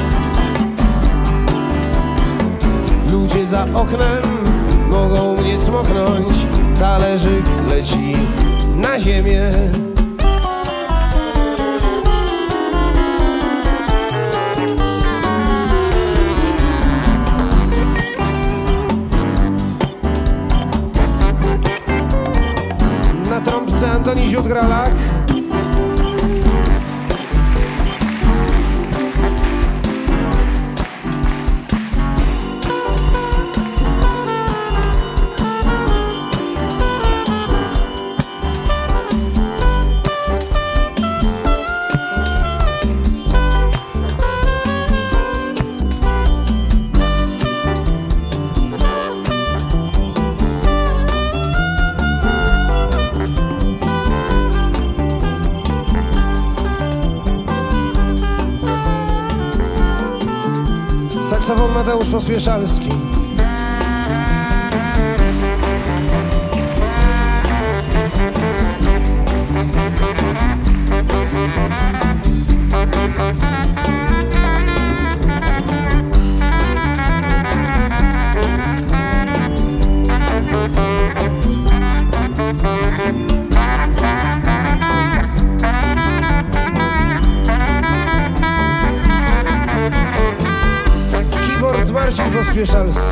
Ludzie za oknem mogą mnie cmoknąć, talerzyk leci na ziemię. Na trąbce Antoni Ziut-Gralak. Saksofon Mateusz Pospieszalski. Marcin Pospieszalski.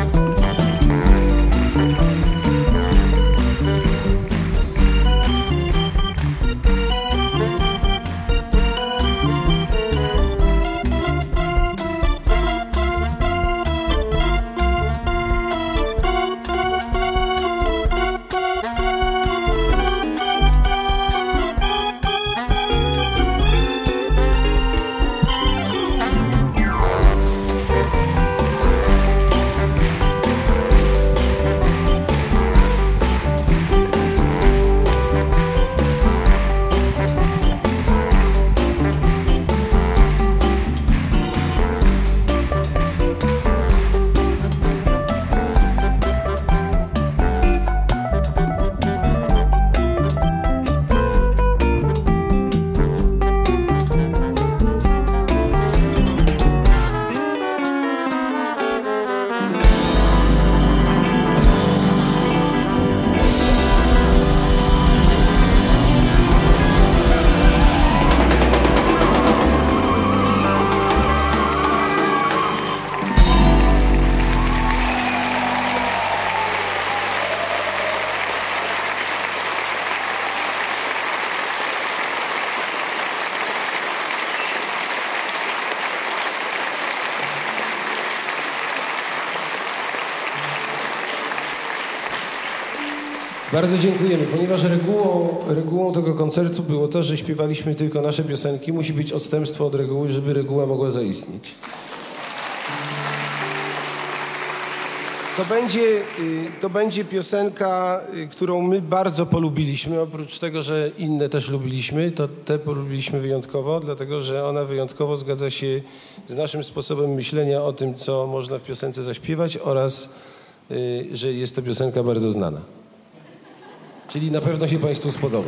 Bardzo dziękujemy, ponieważ regułą tego koncertu było to, że śpiewaliśmy tylko nasze piosenki. Musi być odstępstwo od reguły, żeby reguła mogła zaistnieć. To będzie piosenka, którą my bardzo polubiliśmy. Oprócz tego, że inne też lubiliśmy, to tę polubiliśmy wyjątkowo, dlatego że ona wyjątkowo zgadza się z naszym sposobem myślenia o tym, co można w piosence zaśpiewać oraz, że jest to piosenka bardzo znana. Czyli na pewno się Państwu spodoba.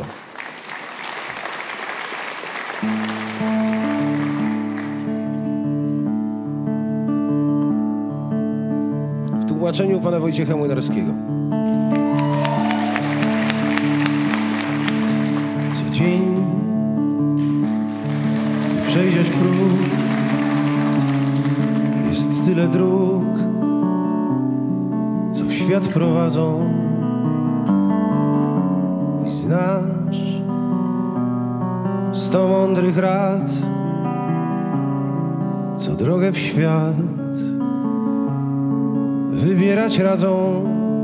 W tłumaczeniu pana Wojciecha Młynarskiego. Co dzień przejdziesz próg, jest tyle dróg, co w świat prowadzą i znasz 100 mądrych rad, co drogę w świat wybierać radzą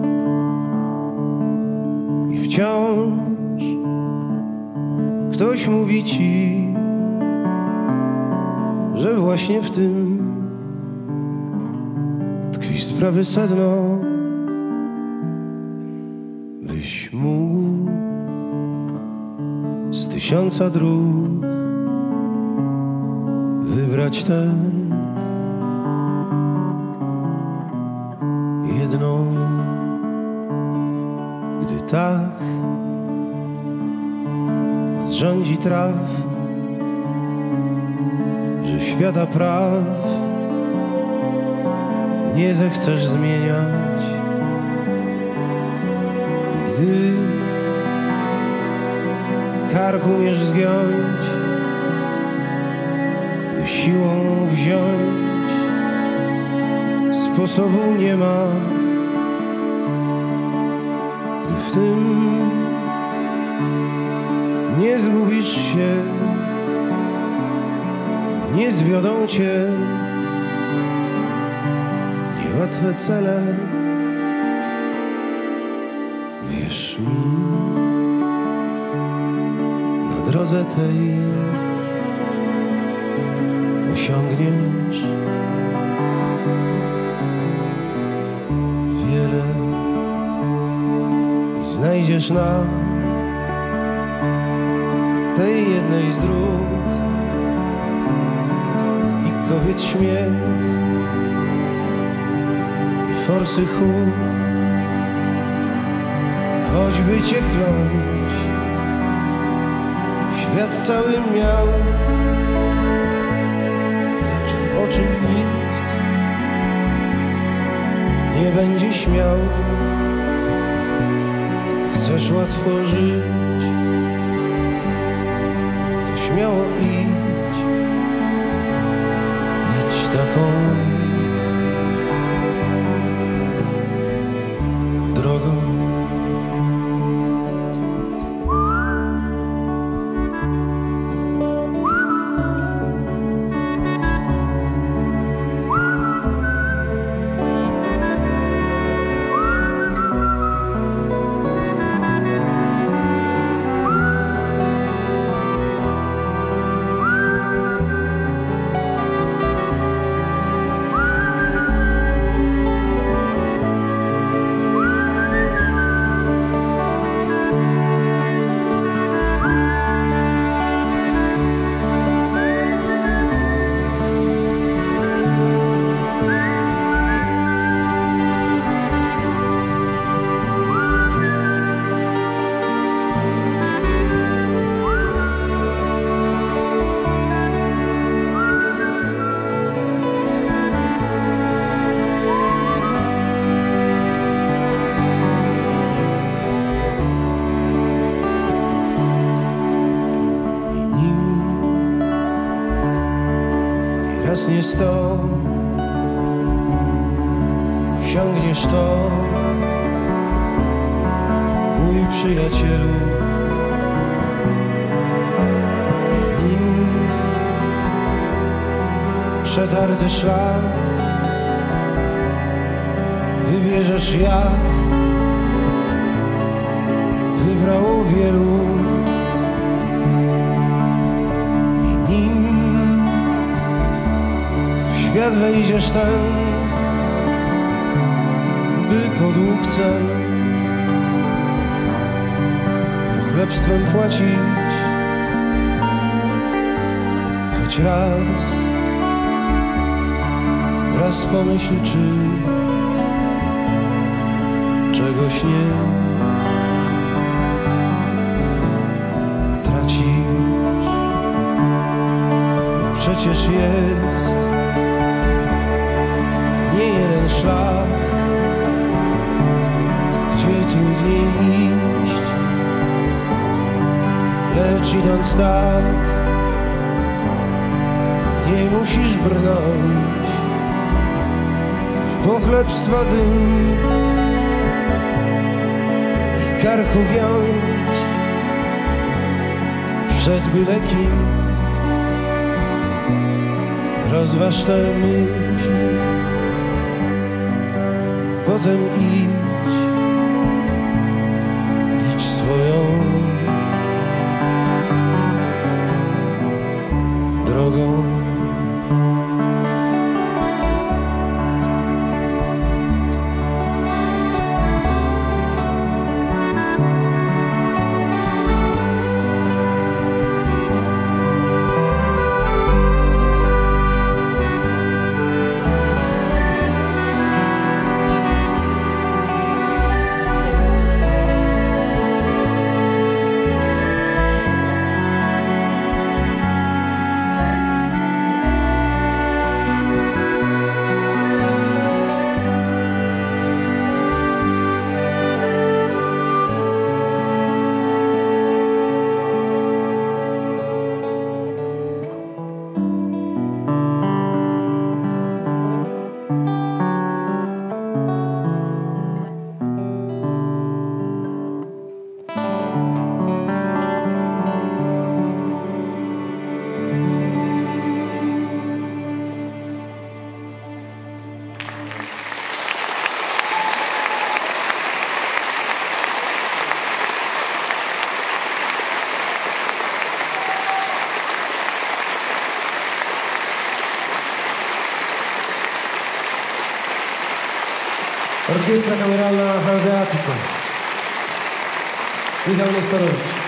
i wciąż ktoś mówi ci, że właśnie w tym tkwi sprawy sedno, byś mógł z 1000 dróg wybrać tę jedną. Gdy tak zrządzi traf, że świata praw nie zechcesz zmieniać, i gdy kark umiesz zgiąć, gdy siłą wziąć sposobu nie ma, gdy w tym nie zgubisz się, nie zwiodą cię niełatwe cele. Wierz mi, na drodze tej osiągniesz wiele i znajdziesz na tej jednej z dróg i kobiet śmiech, i forsy chód, choćby cię kląć świat cały miał, lecz w oczy nikt nie będzie śmiał. Chcesz łatwo żyć, to śmiało idź, idź taką drogą. Raz nie 100 osiągniesz to, mój przyjacielu. Nim przetarty szlak wybierzesz, jak wybrało wielu. I nim w świat wejdziesz ten, dług cen, pochlebstwem płacić choć raz pomyśl, czy czegoś nie tracisz, bo przecież jest nie jeden szlak, gdzie trudniej iść, lecz idąc tak nie musisz brnąć w pochlebstwa dym i karku giąć przed byle kim. Rozważ tę myśl, potem idź swoją drogą. Orkiestra Kameralna Hanseatyka. Michał Nestorowicz.